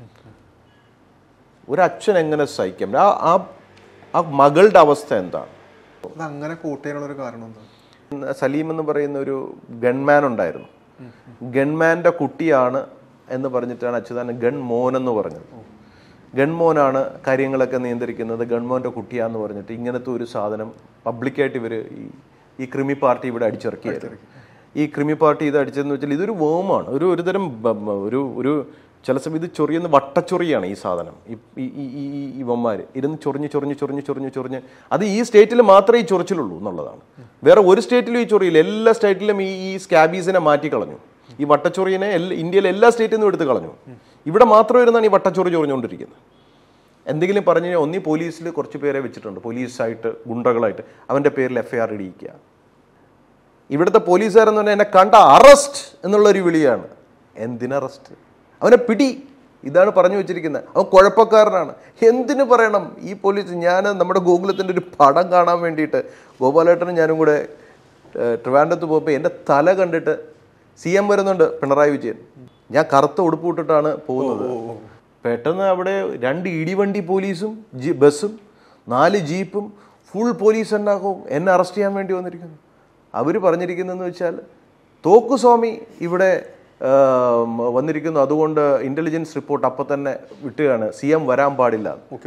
ഒരച്ഛൻ എങ്ങനെ സഹിക്കാം? ആ മകളുടെ അവസ്ഥ എന്താണ്? അങ്ങനെ കൂട്ടാനുള്ളൊരു കാരണം എന്താ? സലീം എന്ന് പറയുന്ന ഒരു ഗൺമാൻ ഉണ്ടായിരുന്നു. ഗൺമാൻ്റെ കുട്ടിയാണ് എന്ന് പറഞ്ഞിട്ടാണ് അച്യുതാനന്ദൻ ഗൺമോൻ എന്ന് പറഞ്ഞത്. ഗൺമോനാണ് കാര്യങ്ങളൊക്കെ നിയന്ത്രിക്കുന്നത്, ഗൺമോൻ്റെ കുട്ടിയാന്ന് പറഞ്ഞിട്ട് ഇങ്ങനത്തെ ഒരു സാധനം പബ്ലിക്കായിട്ട് ഇവർ ഈ ക്രിമി പാർട്ടി ഇവിടെ അടിച്ചിറക്കിയായിരുന്നു. ഈ ക്രിമി പാർട്ടി ഇത് അടിച്ചതെന്ന് വെച്ചാൽ ഇതൊരു വേമാണ്, ഒരു തരം ഒരു ചില സമയം ഇത് ചൊറിയുന്ന വട്ടച്ചൊറിയാണ് ഈ സാധനം. ഇവന്മാർ ഇരുന്ന് ചൊറിഞ്ഞ് അത് ഈ സ്റ്റേറ്റിൽ മാത്രമേ ഈ ചൊറിച്ചിലുള്ളൂ എന്നുള്ളതാണ്. വേറെ ഒരു സ്റ്റേറ്റിലും ഈ ചൊറിയില്ല. എല്ലാ സ്റ്റേറ്റിലും ഈ സ്കാബീസിനെ മാറ്റിക്കളഞ്ഞു. ഈ വട്ടച്ചൊറിയനെ ഇന്ത്യയിലെ എല്ലാ സ്റ്റേറ്റിൽ നിന്നും എടുത്ത് കളഞ്ഞു. ഇവിടെ മാത്രം ഇരുന്നാണ് ഈ വട്ടച്ചൊറി ചൊറിഞ്ഞുകൊണ്ടിരിക്കുന്നത്. എന്തെങ്കിലും പറഞ്ഞു കഴിഞ്ഞാൽ ഒന്നീ പോലീസിൽ കുറച്ച് പേരെ വെച്ചിട്ടുണ്ട്, പോലീസായിട്ട് ഗുണ്ടകളായിട്ട്, അവൻ്റെ പേരിൽ FIR ഇടിയിക്കുക. ഇവിടുത്തെ പോലീസുകാരെന്ന് പറഞ്ഞാൽ എന്നെ കണ്ട അറസ്റ്റ് എന്നുള്ളൊരു വിളിയാണ്. എന്തിനറസ്റ്റ്? അവനെ പിടി, ഇതാണ് പറഞ്ഞു വെച്ചിരിക്കുന്നത്. അവൻ കുഴപ്പക്കാരനാണ്. എന്തിനു പറയണം ഈ പോലീസ്? ഞാൻ നമ്മുടെ ഗോകുലത്തിൻ്റെ ഒരു പടം കാണാൻ വേണ്ടിയിട്ട് ഗോപാലേട്ടനും ഞാനും കൂടെ ട്രിവാൻഡ്രത്ത് പോയപ്പോൾ എൻ്റെ തല കണ്ടിട്ട് CM വരുന്നുണ്ട്, പിണറായി വിജയൻ. ഞാൻ കറുത്ത ഉടുപ്പ് ഇട്ടിട്ടാണ് പോകുന്നത്. പെട്ടെന്ന് അവിടെ 2 ഇടിവണ്ടി പോലീസും ബസ്സും 4 ജീപ്പും ഫുൾ പോലീസ് ഉണ്ടാക്കും എന്നെ അറസ്റ്റ് ചെയ്യാൻ വേണ്ടി വന്നിരിക്കുന്നു. അവർ പറഞ്ഞിരിക്കുന്നതെന്ന് വെച്ചാൽ, തോക്കുസ്വാമി ഇവിടെ വന്നിരിക്കുന്നു, അതുകൊണ്ട് ഇന്റലിജൻസ് റിപ്പോർട്ട് അപ്പം തന്നെ വിട്ടുകയാണ്, CM വരാൻ പാടില്ല.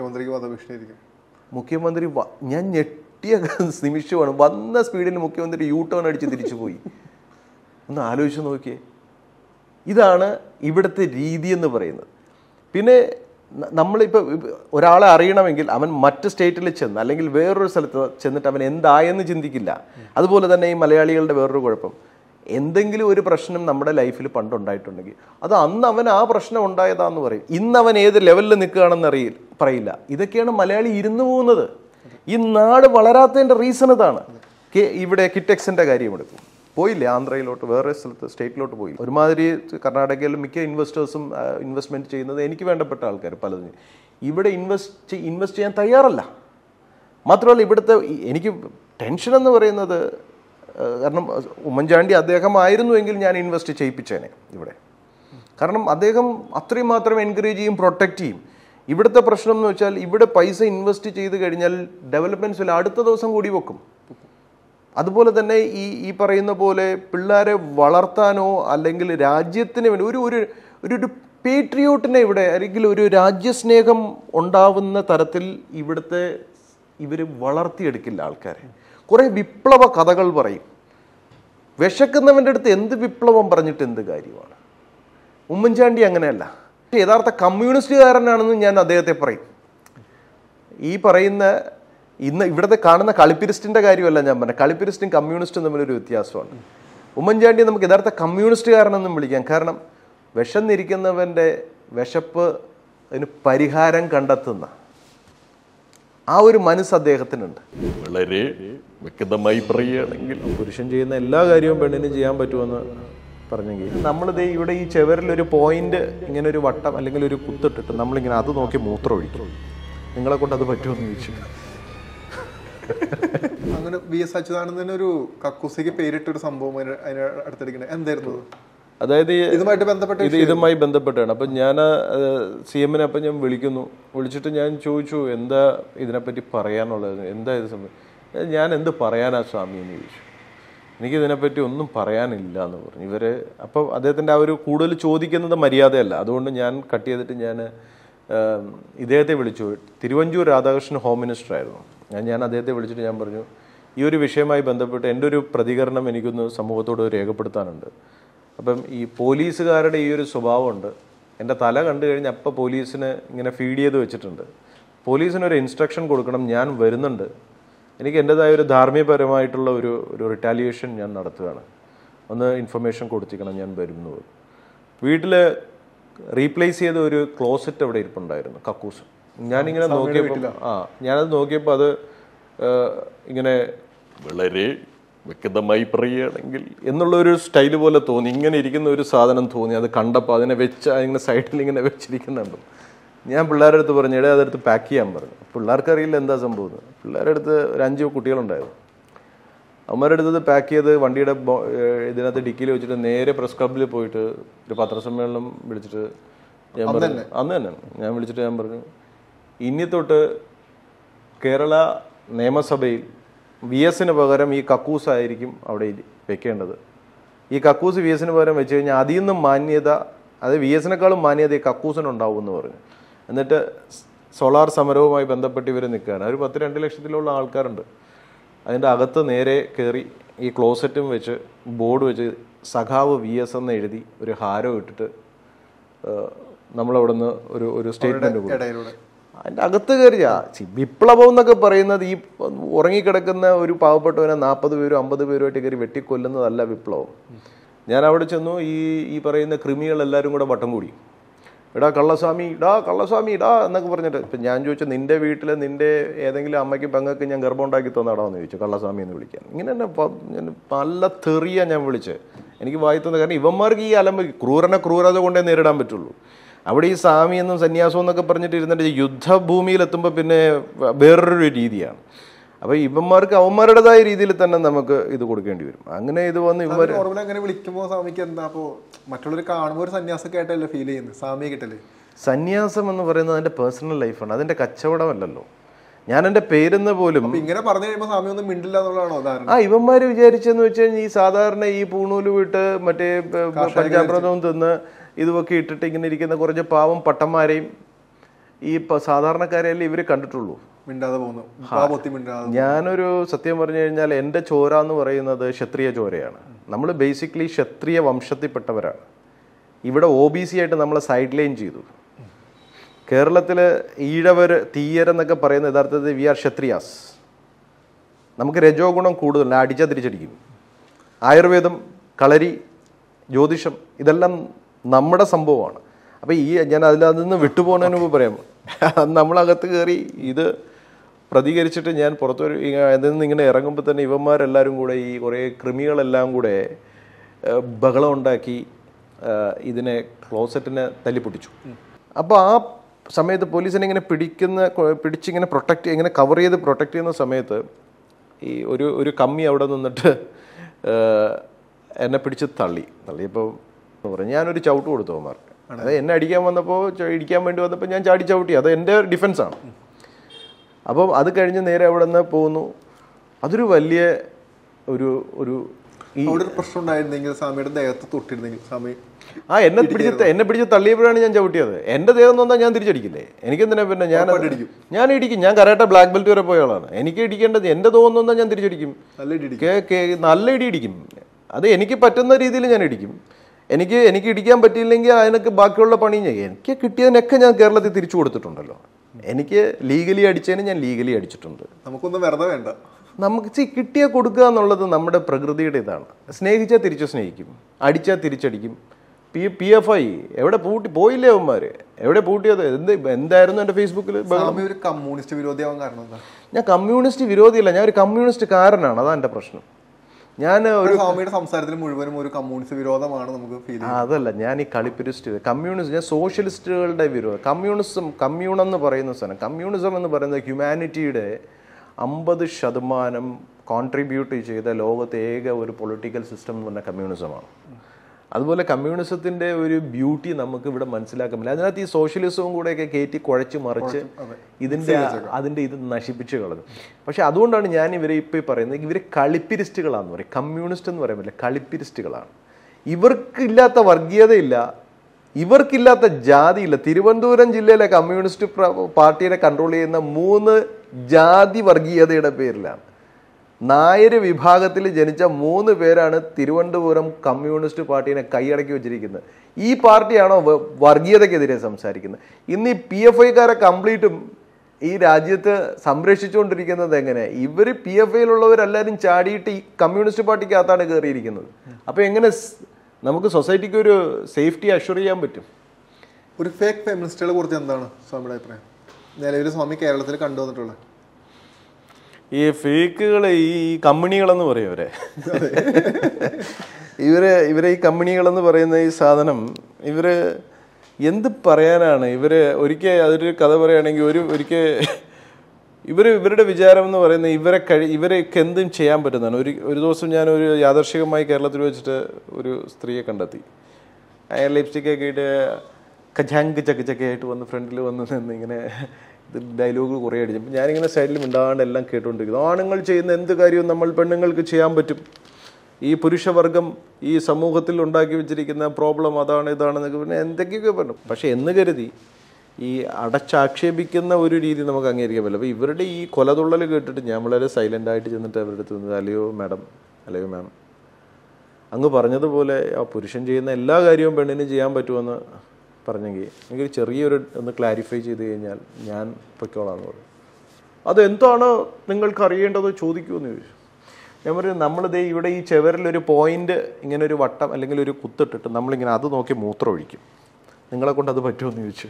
മുഖ്യമന്ത്രി ഞാൻ ഞെട്ടിയ നിമിഷമാണ്. വന്ന സ്പീഡിൽ മുഖ്യമന്ത്രി U-ടേൺ അടിച്ച് തിരിച്ചു പോയി. ഒന്ന് ആലോചിച്ച് നോക്കിയേ. ഇതാണ് ഇവിടുത്തെ രീതി എന്ന് പറയുന്നത്. പിന്നെ നമ്മളിപ്പോൾ ഒരാളെ അറിയണമെങ്കിൽ അവൻ മറ്റ് സ്റ്റേറ്റിൽ ചെന്ന് അല്ലെങ്കിൽ വേറൊരു സ്ഥലത്ത് ചെന്നിട്ട് അവൻ എന്തായെന്ന് ചിന്തിക്കില്ല. അതുപോലെ തന്നെ ഈ മലയാളികളുടെ വേറൊരു കുഴപ്പം, എന്തെങ്കിലും ഒരു പ്രശ്നം നമ്മുടെ ലൈഫിൽ പണ്ടുണ്ടായിട്ടുണ്ടെങ്കിൽ അത് അന്ന് അവൻ ആ പ്രശ്നം ഉണ്ടായതാന്ന് പറയും. ഇന്ന് അവൻ ഏത് ലെവലിൽ നിൽക്കുകയാണെന്ന് പറയില്ല. ഇതൊക്കെയാണ് മലയാളി ഇരുന്നു പോകുന്നത്. ഈ നാട് വളരാത്തതിൻ്റെ റീസൺ ഇതാണ്. ഇവിടെ കിറ്റെക്സിൻ്റെ കാര്യം എടുക്കും, പോയില്ലേ ആന്ധ്രയിലോട്ട്, വേറെ സ്ഥലത്ത് സ്റ്റേറ്റിലോട്ട് പോയി. ഒരുമാതിരി കർണാടകയിൽ മിക്ക ഇൻവെസ്റ്റേഴ്സും ഇൻവെസ്റ്റ്മെൻറ്റ് ചെയ്യുന്നത് എനിക്ക് വേണ്ടപ്പെട്ട ആൾക്കാർ പലതും ഇവിടെ ഇൻവെസ്റ്റ് ചെയ്യാൻ തയ്യാറല്ല. മാത്രമല്ല ഇവിടുത്തെ എനിക്ക് ടെൻഷൻ എന്ന് പറയുന്നത്, കാരണം ഉമ്മൻചാണ്ടി അദ്ദേഹമായിരുന്നുവെങ്കിൽ ഞാൻ ഇൻവെസ്റ്റ് ചെയ്യിപ്പിച്ചേനെ ഇവിടെ. കാരണം അദ്ദേഹം അത്രയും മാത്രം എൻകറേജ് ചെയ്യും, പ്രൊട്ടക്റ്റ് ചെയ്യും. ഇവിടുത്തെ പ്രശ്നം എന്ന് വെച്ചാൽ ഇവിടെ പൈസ ഇൻവെസ്റ്റ് ചെയ്ത് കഴിഞ്ഞാൽ ഡെവലപ്മെൻറ്റ്സിൽ അടുത്ത ദിവസം കൂടി വെക്കും. അതുപോലെ തന്നെ ഈ പറയുന്ന പോലെ പിള്ളേരെ വളർത്താനോ അല്ലെങ്കിൽ രാജ്യത്തിന് വേണ്ടി ഒരു പേട്രിയോട്ടിനെ ഇവിടെ അല്ലെങ്കിൽ ഒരു രാജ്യസ്നേഹം ഉണ്ടാവുന്ന തരത്തിൽ ഇവർ വളർത്തിയെടുക്കില്ല ആൾക്കാരെ. കുറേ വിപ്ലവ കഥകൾ പറയും. വിശക്കുന്നവൻ്റെ അടുത്ത് എന്ത് വിപ്ലവം പറഞ്ഞിട്ട് എന്ത് കാര്യമാണ്? ഉമ്മൻചാണ്ടി അങ്ങനെയല്ല. യഥാർത്ഥ കമ്മ്യൂണിസ്റ്റുകാരനാണെന്ന് ഞാൻ അദ്ദേഹത്തെ പറയും. ഈ പറയുന്ന ഇന്ന് ഇവിടുത്തെ കാണുന്ന കളിപ്പിരിസ്റ്റിൻ്റെ കാര്യമല്ല ഞാൻ പറഞ്ഞത്. കളിപ്പിരിസ്റ്റും കമ്മ്യൂണിസ്റ്റും തമ്മിലൊരു വ്യത്യാസമാണ്. ഉമ്മൻചാണ്ടി നമുക്ക് യഥാർത്ഥ കമ്മ്യൂണിസ്റ്റുകാരനെന്നും വിളിക്കാം. കാരണം വിശന്നിരിക്കുന്നവൻ്റെ വിശപ്പ് അതിന് പരിഹാരം കണ്ടെത്തുന്ന ആ ഒരു മനസ്സ് അദ്ദേഹത്തിനുണ്ട്. വളരെ വ്യക്തമായി പറയുകയാണെങ്കിൽ പുരുഷൻ ചെയ്യുന്ന എല്ലാ കാര്യവും പെണ്ണിന് ചെയ്യാൻ പറ്റുമെന്ന് പറഞ്ഞെങ്കിൽ നമ്മളിത് ഇവിടെ ഈ ചെവരിലൊരു പോയിന്റ് ഇങ്ങനെ ഒരു വട്ടം അല്ലെങ്കിൽ ഒരു കുത്തിട്ടിട്ട് നമ്മളിങ്ങനെ അത് നോക്കി മൂത്രം ഒഴിക്കും. നിങ്ങളെ കൊണ്ട് അത് പറ്റുമെന്ന് ചോദിച്ചു. അങ്ങനെ VS അച്യുതാനന്ദന് ഒരു കക്കൂസിക്ക് പേരിട്ടൊരു സംഭവം അതിന് അടുത്തിരിക്കണേ എന്തായിരുന്നു? അതായത് ഇതുമായി ബന്ധപ്പെട്ടാണ്. അപ്പം ഞാൻ CM-നെ അപ്പം ഞാൻ വിളിച്ചിട്ട് ഞാൻ ചോദിച്ചു എന്താ ഇതിനെപ്പറ്റി പറയാനുള്ളത്, എന്താ ഇത് സംഭവം. ഞാൻ എന്ത് പറയാനാ സ്വാമി എന്ന് ചോദിച്ചു. എനിക്കിതിനെപ്പറ്റി ഒന്നും പറയാനില്ല എന്ന് പറഞ്ഞു ഇവർ. അപ്പം അദ്ദേഹത്തിൻ്റെ ആ ഒരു കൂടുതൽ ചോദിക്കുന്നത് മര്യാദയല്ല. അതുകൊണ്ട് ഞാൻ കട്ട് ചെയ്തിട്ട് ഞാൻ ഇദ്ദേഹത്തെ വിളിച്ചു. തിരുവഞ്ചൂർ രാധാകൃഷ്ണൻ ഹോം മിനിസ്റ്റർ ആയിരുന്നു. ഞാൻ അദ്ദേഹത്തെ വിളിച്ചിട്ട് ഞാൻ പറഞ്ഞു ഈ ഒരു വിഷയവുമായി ബന്ധപ്പെട്ട് എൻ്റെ ഒരു പ്രതികരണം എനിക്കൊന്ന് സമൂഹത്തോട് രേഖപ്പെടുത്താനുണ്ട്. അപ്പം ഈ പോലീസുകാരുടെ ഈ ഒരു സ്വഭാവമുണ്ട്. എൻ്റെ തല കണ്ടു കഴിഞ്ഞാൽ അപ്പം പോലീസിന് ഇങ്ങനെ ഫീഡ് ചെയ്ത് വെച്ചിട്ടുണ്ട്. പോലീസിനൊരു ഇൻസ്ട്രക്ഷൻ കൊടുക്കണം, ഞാൻ വരുന്നുണ്ട്, എനിക്ക് എൻ്റെതായ ഒരു ധാർമ്മികപരമായിട്ടുള്ള ഒരു റിറ്റാലിയേഷൻ ഞാൻ നടത്തുകയാണ്, ഒന്ന് ഇൻഫർമേഷൻ കൊടുത്തിക്കണം, ഞാൻ വരുന്നു. വീട്ടിൽ റീപ്ലേസ് ചെയ്ത ഒരു ക്ലോസറ്റ് അവിടെ ഇരിപ്പുണ്ടായിരുന്നു, കക്കൂസ്. ഞാനിങ്ങനെ നോക്കിയപ്പോൾ ഞാനത് നോക്കിയപ്പോൾ അത് ഇങ്ങനെ വളരെ വ്യക്തമായി പറയുകയാണെങ്കിൽ എന്നുള്ളൊരു സ്റ്റൈല് പോലെ തോന്നി. ഇങ്ങനെ ഇരിക്കുന്ന ഒരു സാധനം തോന്നി. അത് കണ്ടപ്പോൾ അതിനെ അതിങ്ങനെ സൈഡിൽ ഇങ്ങനെ വെച്ചിരിക്കുന്നുണ്ട്. ഞാൻ പിള്ളേരുടെ അടുത്ത് പറഞ്ഞു, ഇടേ അതെടുത്ത് പാക്ക് ചെയ്യാൻ പറഞ്ഞു. പിള്ളേർക്കറിയില്ല എന്താ സംഭവം. പിള്ളേരുടെ അടുത്ത് ഒരു 5 കുട്ടികളുണ്ടായിരുന്നു. അവന്മാരുടെ അടുത്തത് പാക്ക് ചെയ്ത് വണ്ടിയുടെ ഇതിനകത്ത് ഡിക്കിയിൽ വെച്ചിട്ട് നേരെ പ്രസ് ക്ലബ്ബിൽ പോയിട്ട് ഒരു പത്രസമ്മേളനം വിളിച്ചിട്ട് ഞാൻ പറഞ്ഞു, അന്ന് തന്നെ ഞാൻ വിളിച്ചിട്ട് ഞാൻ പറഞ്ഞു, ഇനി തൊട്ട് കേരള നിയമസഭയിൽ VS-ന് പകരം ഈ കക്കൂസായിരിക്കും അവിടെ വെക്കേണ്ടത്. ഈ കക്കൂസ് VS-ന് പകരം വെച്ച് കഴിഞ്ഞാൽ അതിൽ നിന്നും മാന്യത, അത് VS-നേക്കാളും മാന്യത ഈ കക്കൂസിനുണ്ടാവും എന്ന് പറഞ്ഞു. എന്നിട്ട് സോളാർ സമരവുമായി ബന്ധപ്പെട്ട് ഇവർ നിൽക്കുകയാണ്. ഒരു 10-2 ലക്ഷത്തിലുള്ള ആൾക്കാരുണ്ട്. അതിൻ്റെ അകത്ത് നേരെ കയറി ഈ ക്ലോസറ്റും വെച്ച് ബോർഡ് വെച്ച് സഖാവ് VS എന്ന് എഴുതി ഒരു ഹാരം ഇട്ടിട്ട് നമ്മളവിടെ നിന്ന് ഒരു സ്റ്റേറ്റ്മെൻറ്റ് കൊടുക്കും. അതിൻ്റെ അകത്ത് കയറിയാ വിപ്ലവം എന്നൊക്കെ പറയുന്നത് ഈ ഉറങ്ങിക്കിടക്കുന്ന ഒരു പാവപ്പെട്ടവനെ 40 പേരും 50 പേരുമായിട്ട് കയറി വെട്ടിക്കൊല്ലുന്നതല്ല വിപ്ലവം. ഞാൻ അവിടെ ചെന്നു, ഈ പറയുന്ന ക്രിമികളെല്ലാവരും കൂടെ വട്ടം കൂടി, എടാ കള്ളസ്വാമി ഇടാ എന്നൊക്കെ പറഞ്ഞിട്ട്. ഇപ്പം ഞാൻ ചോദിച്ചു, നിൻ്റെ വീട്ടിൽ നിൻ്റെ ഏതെങ്കിലും അമ്മയ്ക്ക് പെങ്ങൾക്ക് ഞാൻ ഗർഭം ഉണ്ടാക്കി തന്നടാന്ന് ചോദിച്ചു, കള്ളസ്വാമി എന്ന് വിളിക്കാൻ. ഇങ്ങനെ തന്നെ പല തെറിയാണ് ഞാൻ വിളിച്ചത്. എനിക്ക് വായി തന്നത്. കാരണം ഇവന്മാർക്ക് ഈ അലമ്പ് ക്രൂരത കൊണ്ടേ നേരിടാൻ പറ്റുള്ളൂ. അവിടെ ഈ സ്വാമി എന്നും സന്യാസം എന്നൊക്കെ പറഞ്ഞിട്ട് ഇരുന്നിട്ട് യുദ്ധഭൂമിയിലെത്തുമ്പോൾ പിന്നെ വേറൊരു രീതിയാണ്. അപ്പോൾ ഇവന്മാർക്ക് അവന്മാരുടേതായ രീതിയിൽ തന്നെ നമുക്ക് ഇത് കൊടുക്കേണ്ടി വരും. അങ്ങനെ ഇത് വന്ന് ഇവർ അങ്ങനെ വിളിക്കുമ്പോൾ സ്വാമിക്ക് എന്താ അപ്പോൾ മറ്റുള്ളവർ കാണുമ്പോൾ ഒരു സന്യാസമൊക്കെ ആയിട്ടല്ലേ ഫീൽ ചെയ്യുന്നത്? സ്വാമിയെ കിട്ടല്ലേ? സന്യാസം എന്ന് പറയുന്നത് അതിൻ്റെ പേഴ്സണൽ ലൈഫാണ്, അതിൻ്റെ കച്ചവടമല്ലല്ലോ. ഞാൻ എൻ്റെ പേരെന്ന് പോലും ഇങ്ങനെ പറഞ്ഞു കഴിയുമ്പോൾ സ്വാമി ഒന്നും മിണ്ടില്ല എന്നുള്ളതാണോ ധാരണ? ഇവന്മാർ വിചാരിച്ചെന്ന് വെച്ച് കഴിഞ്ഞാൽ ഈ സാധാരണ ഈ പൂണൂല് വിട്ട് മറ്റേ പഞ്ചാമൃതവും തിന്ന് ഇതുമൊക്കെ ഇട്ടിട്ട് ഇങ്ങനെ ഇരിക്കുന്ന കുറച്ച് പാവം പട്ടന്മാരെയും ഈ സാധാരണക്കാരെയല്ലേ ഇവർ കണ്ടിട്ടുള്ളൂ. ഞാനൊരു സത്യം പറഞ്ഞു കഴിഞ്ഞാൽ എൻ്റെ ചോര എന്ന് പറയുന്നത് ക്ഷത്രിയ ചോരയാണ്. നമ്മൾ ബേസിക്കലി ക്ഷത്രിയ വംശത്തിൽപ്പെട്ടവരാണ്. ഇവിടെ OBC ആയിട്ട് നമ്മളെ സൈഡ് ലൈൻ ചെയ്തു. കേരളത്തിൽ ഈഴവർ തീയരെന്നൊക്കെ പറയുന്ന യഥാർത്ഥത്തിൽ വി ആർ ക്ഷത്രിയാസ്. നമുക്ക് രജോ ഗുണം കൂടുതലാണ്, അടിച്ചാൽ തിരിച്ചടിക്കും. ആയുർവേദം, കളരി, ജ്യോതിഷം ഇതെല്ലാം നമ്മുടെ സംഭവമാണ്. അപ്പോൾ ഞാൻ അതിൽ നിന്ന് വിട്ടുപോകുന്നതിന് മുമ്പ് പറയാം, നമ്മളകത്ത് കയറി ഇത് പ്രതികരിച്ചിട്ട് ഞാൻ പുറത്തൊരു അതിൽ നിന്ന് ഇങ്ങനെ ഇറങ്ങുമ്പോൾ തന്നെ ഇവന്മാരെല്ലാവരും കൂടെ ഈ കുറേ ക്രിമികളെല്ലാം കൂടെ ബഹളം ഉണ്ടാക്കി ഇതിനെ ക്ലോസറ്റിനെ തല്ലിപ്പൊട്ടിച്ചു. അപ്പോൾ ആ സമയത്ത് പോലീസിനെ ഇങ്ങനെ പിടിച്ചിങ്ങനെ ഇങ്ങനെ കവർ ചെയ്ത് പ്രൊട്ടക്റ്റ് ചെയ്യുന്ന സമയത്ത് ഈ ഒരു കമ്മി അവിടെ നിന്നിട്ട് എന്നെ പിടിച്ച് തള്ളിയപ്പോൾ പറഞ്ഞു, ഞാനൊരു ചവിട്ട് കൊടുത്തു അവന്മാർക്ക്. അത് എന്നെ ഇടിക്കാൻ വേണ്ടി വന്നപ്പോൾ ഞാൻ ചാടി ചവിട്ടി. അത് എൻ്റെ ഡിഫൻസാണ്. അപ്പം അത് കഴിഞ്ഞ് നേരെ അവിടെ നിന്ന് പോകുന്നു. അതൊരു വലിയ ഒരു പ്രശ്നം ഉണ്ടായിരുന്നെങ്കിൽ സ്വാമിയുടെ ദേഹത്ത് തൊട്ടിരുന്നെങ്കിൽ സ്വാമി എന്നെ പിടിച്ച് തള്ളിയപ്പോഴാണ് ഞാൻ ചവിട്ടിയത്. എൻ്റെ ദേഹം വന്നാൽ ഞാൻ തിരിച്ചടിക്കില്ലേ? എനിക്കെന്തിനാ പിന്നെ? ഞാൻ ഇടിക്കും. ഞാൻ കരാട്ടെ ബ്ലാക്ക് ബെൽറ്റ് വരെ പോയ ആളാണ്. എനിക്ക് ഇടിക്കേണ്ടത് എൻ്റെ തോന്നുന്ന ഞാൻ തിരിച്ചടിക്കും. നല്ല ഇടി ഇടിക്കും. അത് എനിക്ക് പറ്റുന്ന രീതിയിൽ ഞാൻ ഇടിക്കും. എനിക്ക് ഇടിക്കാൻ പറ്റിയില്ലെങ്കിൽ അതിനൊക്കെ ബാക്കിയുള്ള പണി എനിക്ക് കിട്ടിയതിനൊക്കെ ഞാൻ കേരളത്തിൽ തിരിച്ചു കൊടുത്തിട്ടുണ്ടല്ലോ. എനിക്ക് ലീഗലി അടിച്ചതിന് ഞാൻ ലീഗലി അടിച്ചിട്ടുണ്ട്. നമുക്കൊന്നും വെറുതെ വേണ്ട. നമുക്ക് കിട്ടിയ കൊടുക്കുക എന്നുള്ളത് നമ്മുടെ പ്രകൃതിയുടെ ഇതാണ്. സ്നേഹിച്ചാൽ തിരിച്ചു സ്നേഹിക്കും, അടിച്ചാൽ തിരിച്ചടിക്കും. PFI എവിടെ പോയില്ലേ അവന്മാർ? എവിടെ പൂട്ടിയത്? എന്തായിരുന്നു എൻ്റെ ഫേസ്ബുക്കിൽ? ഒരു കമ്മ്യൂണിസ്റ്റ് വിരോധിയാവാൻ കാരണം എന്താ? ഞാൻ കമ്മ്യൂണിസ്റ്റ് വിരോധിയല്ല, ഞാൻ ഒരു കമ്മ്യൂണിസ്റ്റ് കാരനാണ്. അതാണ് എൻ്റെ പ്രശ്നം. ഞാൻ ഒരു സ്വാമിയുടെ സംസാരത്തിൽ മുഴുവനും ഒരു കമ്മ്യൂണിസ്റ്റ് വിരോധമാണ് നമുക്ക് ഫീൽ ചെയ്യുന്നത്. അതല്ല, ഞാൻ ഈ കളിപ്പിരിസ്റ്റ് കമ്മ്യൂണിസ്റ്റ്, ഞാൻ സോഷ്യലിസ്റ്റുകളുടെ വിരോധം. കമ്മ്യൂൺ എന്ന് പറയുന്ന സാധനം, കമ്മ്യൂണിസം എന്ന് പറയുന്നത് ഹ്യൂമാനിറ്റിയുടെ 50% കോൺട്രിബ്യൂട്ട് ചെയ്ത ലോകത്തെ ഏക ഒരു പൊളിറ്റിക്കൽ സിസ്റ്റം എന്ന് പറഞ്ഞാൽ കമ്മ്യൂണിസമാണ്. അതുപോലെ കമ്മ്യൂണിസത്തിൻ്റെ ഒരു ബ്യൂട്ടി നമുക്ക് ഇവിടെ മനസ്സിലാക്കാൻ പറ്റില്ല. അതിനകത്ത് ഈ സോഷ്യലിസവും കൂടെയൊക്കെ കയറ്റി കുഴച്ച് മറിച്ച് അതിൻ്റെ ഇത് നശിപ്പിച്ച് കളഞ്ഞു. പക്ഷെ അതുകൊണ്ടാണ് ഞാൻ ഇവരെ ഇപ്പോൾ പറയുന്നത്, ഇവർ കളിപ്പിരിസ്റ്റുകളാണെന്ന് പറയും. കമ്മ്യൂണിസ്റ്റ് എന്ന് പറയാൻ പറ്റില്ല, കളിപ്പിരിസ്റ്റുകളാണ്. ഇവർക്കില്ലാത്ത വർഗീയതയില്ല, ഇവർക്കില്ലാത്ത ജാതിയില്ല. തിരുവനന്തപുരം ജില്ലയിലെ കമ്മ്യൂണിസ്റ്റ് പാർട്ടിയെ കൺട്രോൾ ചെയ്യുന്ന 3 ജാതി വർഗീയതയുടെ പേരിലാണ്. നായർ വിഭാഗത്തിൽ ജനിച്ച 3 പേരാണ് തിരുവനന്തപുരം കമ്മ്യൂണിസ്റ്റ് പാർട്ടിയെ കൈയടക്കി വെച്ചിരിക്കുന്നത്. ഈ പാർട്ടിയാണോ വർഗീയതയ്ക്കെതിരെ സംസാരിക്കുന്നത്? ഇന്ന് ഈ PFIക്കാരെ കംപ്ലീറ്റും ഈ രാജ്യത്ത് സംരക്ഷിച്ചുകൊണ്ടിരിക്കുന്നത് എങ്ങനെ? ഇവർ PFIയിലുള്ളവരെല്ലാവരും ചാടിയിട്ട് ഈ കമ്മ്യൂണിസ്റ്റ് പാർട്ടിക്കകത്താണ് കയറിയിരിക്കുന്നത്. അപ്പോൾ എങ്ങനെ നമുക്ക് സൊസൈറ്റിക്ക് ഒരു സേഫ്റ്റി അഷ്വർ ചെയ്യാൻ പറ്റും? ഒരു ഫേക്ക് ഫെമിനിസ്റ്റുകളെ കുറിച്ച് എന്താണ് സ്വാമിയുടെ അഭിപ്രായം? നിലവിൽ സ്വാമി കേരളത്തിൽ കണ്ടുവന്നിട്ടുള്ളത് ഈ ഫേക്കുകൾ, ഈ കമ്പനികളെന്ന് പറയും ഇവരെ ഈ കമ്പനികളെന്ന് പറയുന്ന ഈ സാധനം, എന്ത് പറയാനാണ്? ഒരിക്കൽ അതൊരു കഥ പറയുകയാണെങ്കിൽ ഇവരുടെ വിചാരം എന്ന് പറയുന്നത് ഇവരൊക്കെ എന്തും ചെയ്യാൻ പറ്റുന്നതാണ്. ഒരു ദിവസം ഞാൻ ഒരു യാദർശികമായി കേരളത്തിൽ വെച്ചിട്ട് ഒരു സ്ത്രീയെ കണ്ടെത്തി. അയാൾ ലിപ്സ്റ്റിക്കൊക്കെ ഇട്ട് കജാങ്ക് ചക്കച്ചക്കയായിട്ട് വന്ന് ഫ്രണ്ടിൽ വന്ന് നിന്ന് ഇങ്ങനെ ഡയലോഗ് കുറേ അടിച്ചപ്പോൾ ഞാനിങ്ങനെ സൈഡിൽ മിണ്ടാണ്ട് എല്ലാം കേട്ടുകൊണ്ടിരിക്കുന്നു. ആണുങ്ങൾ ചെയ്യുന്ന എന്ത് കാര്യവും നമ്മൾ പെണ്ണുങ്ങൾക്ക് ചെയ്യാൻ പറ്റും. ഈ പുരുഷവർഗം ഈ സമൂഹത്തിൽ ഉണ്ടാക്കി വെച്ചിരിക്കുന്ന പ്രോബ്ലം അതാണ് ഇതാണെന്നൊക്കെ പിന്നെ എന്തൊക്കെയൊക്കെ പറഞ്ഞു. പക്ഷെ എന്ന് കരുതി ഈ അടച്ചാക്ഷേപിക്കുന്ന ഒരു രീതി നമുക്ക് അംഗീകരിക്കാൻ പറ്റില്ല. അപ്പോൾ ഇവരുടെ ഈ കൊലതുള്ളൽ കേട്ടിട്ട് ഞാൻ വളരെ സൈലൻ്റായിട്ട് ചെന്നിട്ട് അവരുടെ അടുത്ത് നിന്ന്, അല്ലയോ മാഡം, അല്ലയോ മാം, അങ്ങ് പറഞ്ഞതുപോലെ ആ പുരുഷൻ ചെയ്യുന്ന എല്ലാ കാര്യവും പെണ്ണിന് ചെയ്യാൻ പറ്റുമെന്ന് പറഞ്ഞെങ്കിൽ എനിക്കൊരു ചെറിയൊരു ഒന്ന് ക്ലാരിഫൈ ചെയ്ത് കഴിഞ്ഞാൽ ഞാൻ പൊയ്ക്കോളാമെന്ന് പറഞ്ഞു. അതെന്താണോ നിങ്ങൾക്ക് അറിയേണ്ടത് ചോദിക്കുമെന്ന് ചോദിച്ചു. ഞാൻ പറഞ്ഞു, നമ്മളിതേ ഇവിടെ ഈ ചെവരിലൊരു പോയിന്റ് ഇങ്ങനെ ഒരു വട്ടം അല്ലെങ്കിൽ ഒരു കുത്തിട്ടിട്ട് നമ്മളിങ്ങനെ അത് നോക്കി മൂത്രം ഒഴിക്കും. നിങ്ങളെ കൊണ്ട് അത് പറ്റുമെന്ന് ചോദിച്ചു.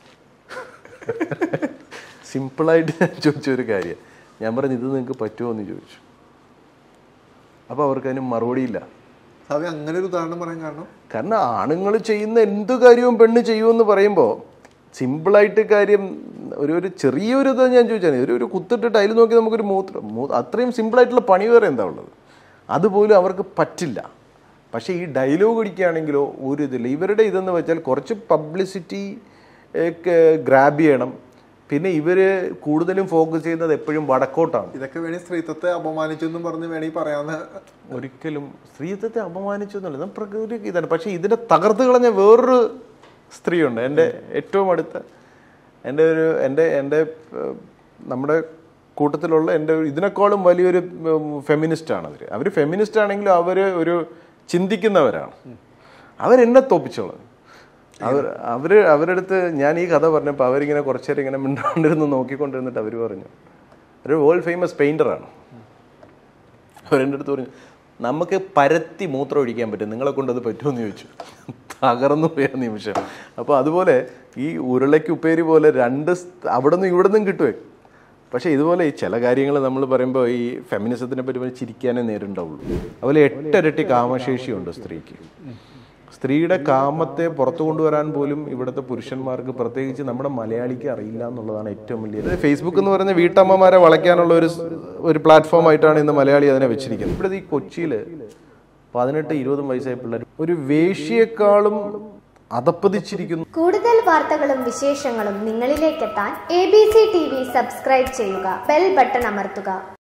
സിമ്പിളായിട്ട് ഞാൻ ചോദിച്ചൊരു കാര്യം. ഞാൻ പറഞ്ഞു, ഇത് നിങ്ങൾക്ക് പറ്റുമോ എന്ന് ചോദിച്ചു. അപ്പോൾ അവർക്കതിന് മറുപടിയില്ല. അങ്ങനെ ഒരു ഉദാഹരണം പറയാൻ കാരണം ആണുങ്ങൾ ചെയ്യുന്ന എന്ത് കാര്യവും പെണ്ണ് ചെയ്യുമെന്ന് പറയുമ്പോൾ സിമ്പിളായിട്ട് കാര്യം ഒരു ചെറിയൊരു ഇത് ഞാൻ ചോദിച്ചാൽ ഒരു കുത്തിട്ടിട്ട് അതിൽ നോക്കി നമുക്കൊരു അത്രയും സിമ്പിളായിട്ടുള്ള പണി വേറെ എന്താ ഉള്ളത്? അതുപോലും അവർക്ക് പറ്റില്ല. പക്ഷേ ഈ ഡയലോഗ് അടിക്കുകയാണെങ്കിലോ ഒരു ഇതില്ല. ഇവരുടെ ഇതെന്ന് വെച്ചാൽ കുറച്ച് പബ്ലിസിറ്റി ഗ്രാബ് ചെയ്യണം. പിന്നെ ഇവർ കൂടുതലും ഫോക്കസ് ചെയ്യുന്നത് എപ്പോഴും വടക്കോട്ടാണ്. ഇതൊക്കെ വേണി സ്ത്രീത്വത്തെ അപമാനിച്ചു എന്നും പറഞ്ഞ് വേണി പറയാവുന്ന. ഒരിക്കലും സ്ത്രീത്വത്തെ അപമാനിച്ചു എന്നല്ല, പ്രകൃതി ഇതാണ്. പക്ഷേ ഇതിനെ തകർത്ത് കളഞ്ഞ വേറൊരു സ്ത്രീയുണ്ട്, എൻ്റെ ഏറ്റവും അടുത്ത എൻ്റെ നമ്മുടെ കൂട്ടത്തിലുള്ള ഇതിനേക്കാളും വലിയൊരു ഫെമിനിസ്റ്റാണ് അവർ ഫെമിനിസ്റ്റ് ആണെങ്കിലും ഒരു ചിന്തിക്കുന്നവരാണ്. അവരെന്നെ തോപ്പിച്ചോളാം. അവരുടെ അടുത്ത് ഞാൻ ഈ കഥ പറഞ്ഞപ്പോൾ അവരിങ്ങനെ കുറച്ചേരം ഇങ്ങനെ മിണ്ടാണ്ടിരുന്ന് നോക്കിക്കൊണ്ടിരുന്നിട്ട് അവർ പറഞ്ഞു, ഒരു വേൾഡ് ഫേമസ് പെയിൻറ്ററാണ്. അവരെൻ്റെ അടുത്ത് പറഞ്ഞു, നമുക്ക് പരത്തി മൂത്രം ഒഴിക്കാൻ പറ്റും, നിങ്ങളെ കൊണ്ട് അത് പറ്റുമെന്ന് ചോദിച്ചു. തകർന്നു പോയ നിമിഷം. അപ്പോൾ അതുപോലെ ഈ ഉരുളയ്ക്ക് ഉപ്പേരി പോലെ അവിടെ നിന്നും ഇവിടെ നിന്നും കിട്ടുമേ. പക്ഷേ ഇതുപോലെ ഈ ചില കാര്യങ്ങൾ നമ്മൾ പറയുമ്പോൾ ഈ ഫെമിനിസത്തിനെ പറ്റി ചിരിക്കാനേ നേരുണ്ടാവുള്ളൂ. അതുപോലെ 8 ഇരട്ടി കാമശേഷിയുണ്ട് സ്ത്രീക്ക്. സ്ത്രീയുടെ കാമത്തെ പുറത്തു കൊണ്ടുവരാൻ പോലും ഇവിടുത്തെ പുരുഷന്മാർക്ക്, പ്രത്യേകിച്ച് നമ്മുടെ മലയാളിക്ക് അറിയില്ല എന്നുള്ളതാണ് ഏറ്റവും വലിയ. ഫേസ്ബുക്ക് എന്ന് പറയുന്ന വീട്ടമ്മമാരെ വളയ്ക്കാനുള്ള ഒരു പ്ലാറ്റ്ഫോം ആയിട്ടാണ് ഇന്ന് മലയാളി അതിനെ വെച്ചിരിക്കുന്നത്. ഇവിടെ ഈ കൊച്ചിയിൽ 18-20 വയസ്സായ പിള്ളേർ ഒരു വേശ്യയെക്കാളും അധപ്പതിച്ചിരിക്കുന്നു. കൂടുതൽ വാർത്തകളും വിശേഷങ്ങളും നിങ്ങളിലേക്കെത്താൻ ABCTV സബ്സ്ക്രൈബ് ചെയ്യുക, ബെൽ ബട്ടൺ അമർത്തുക.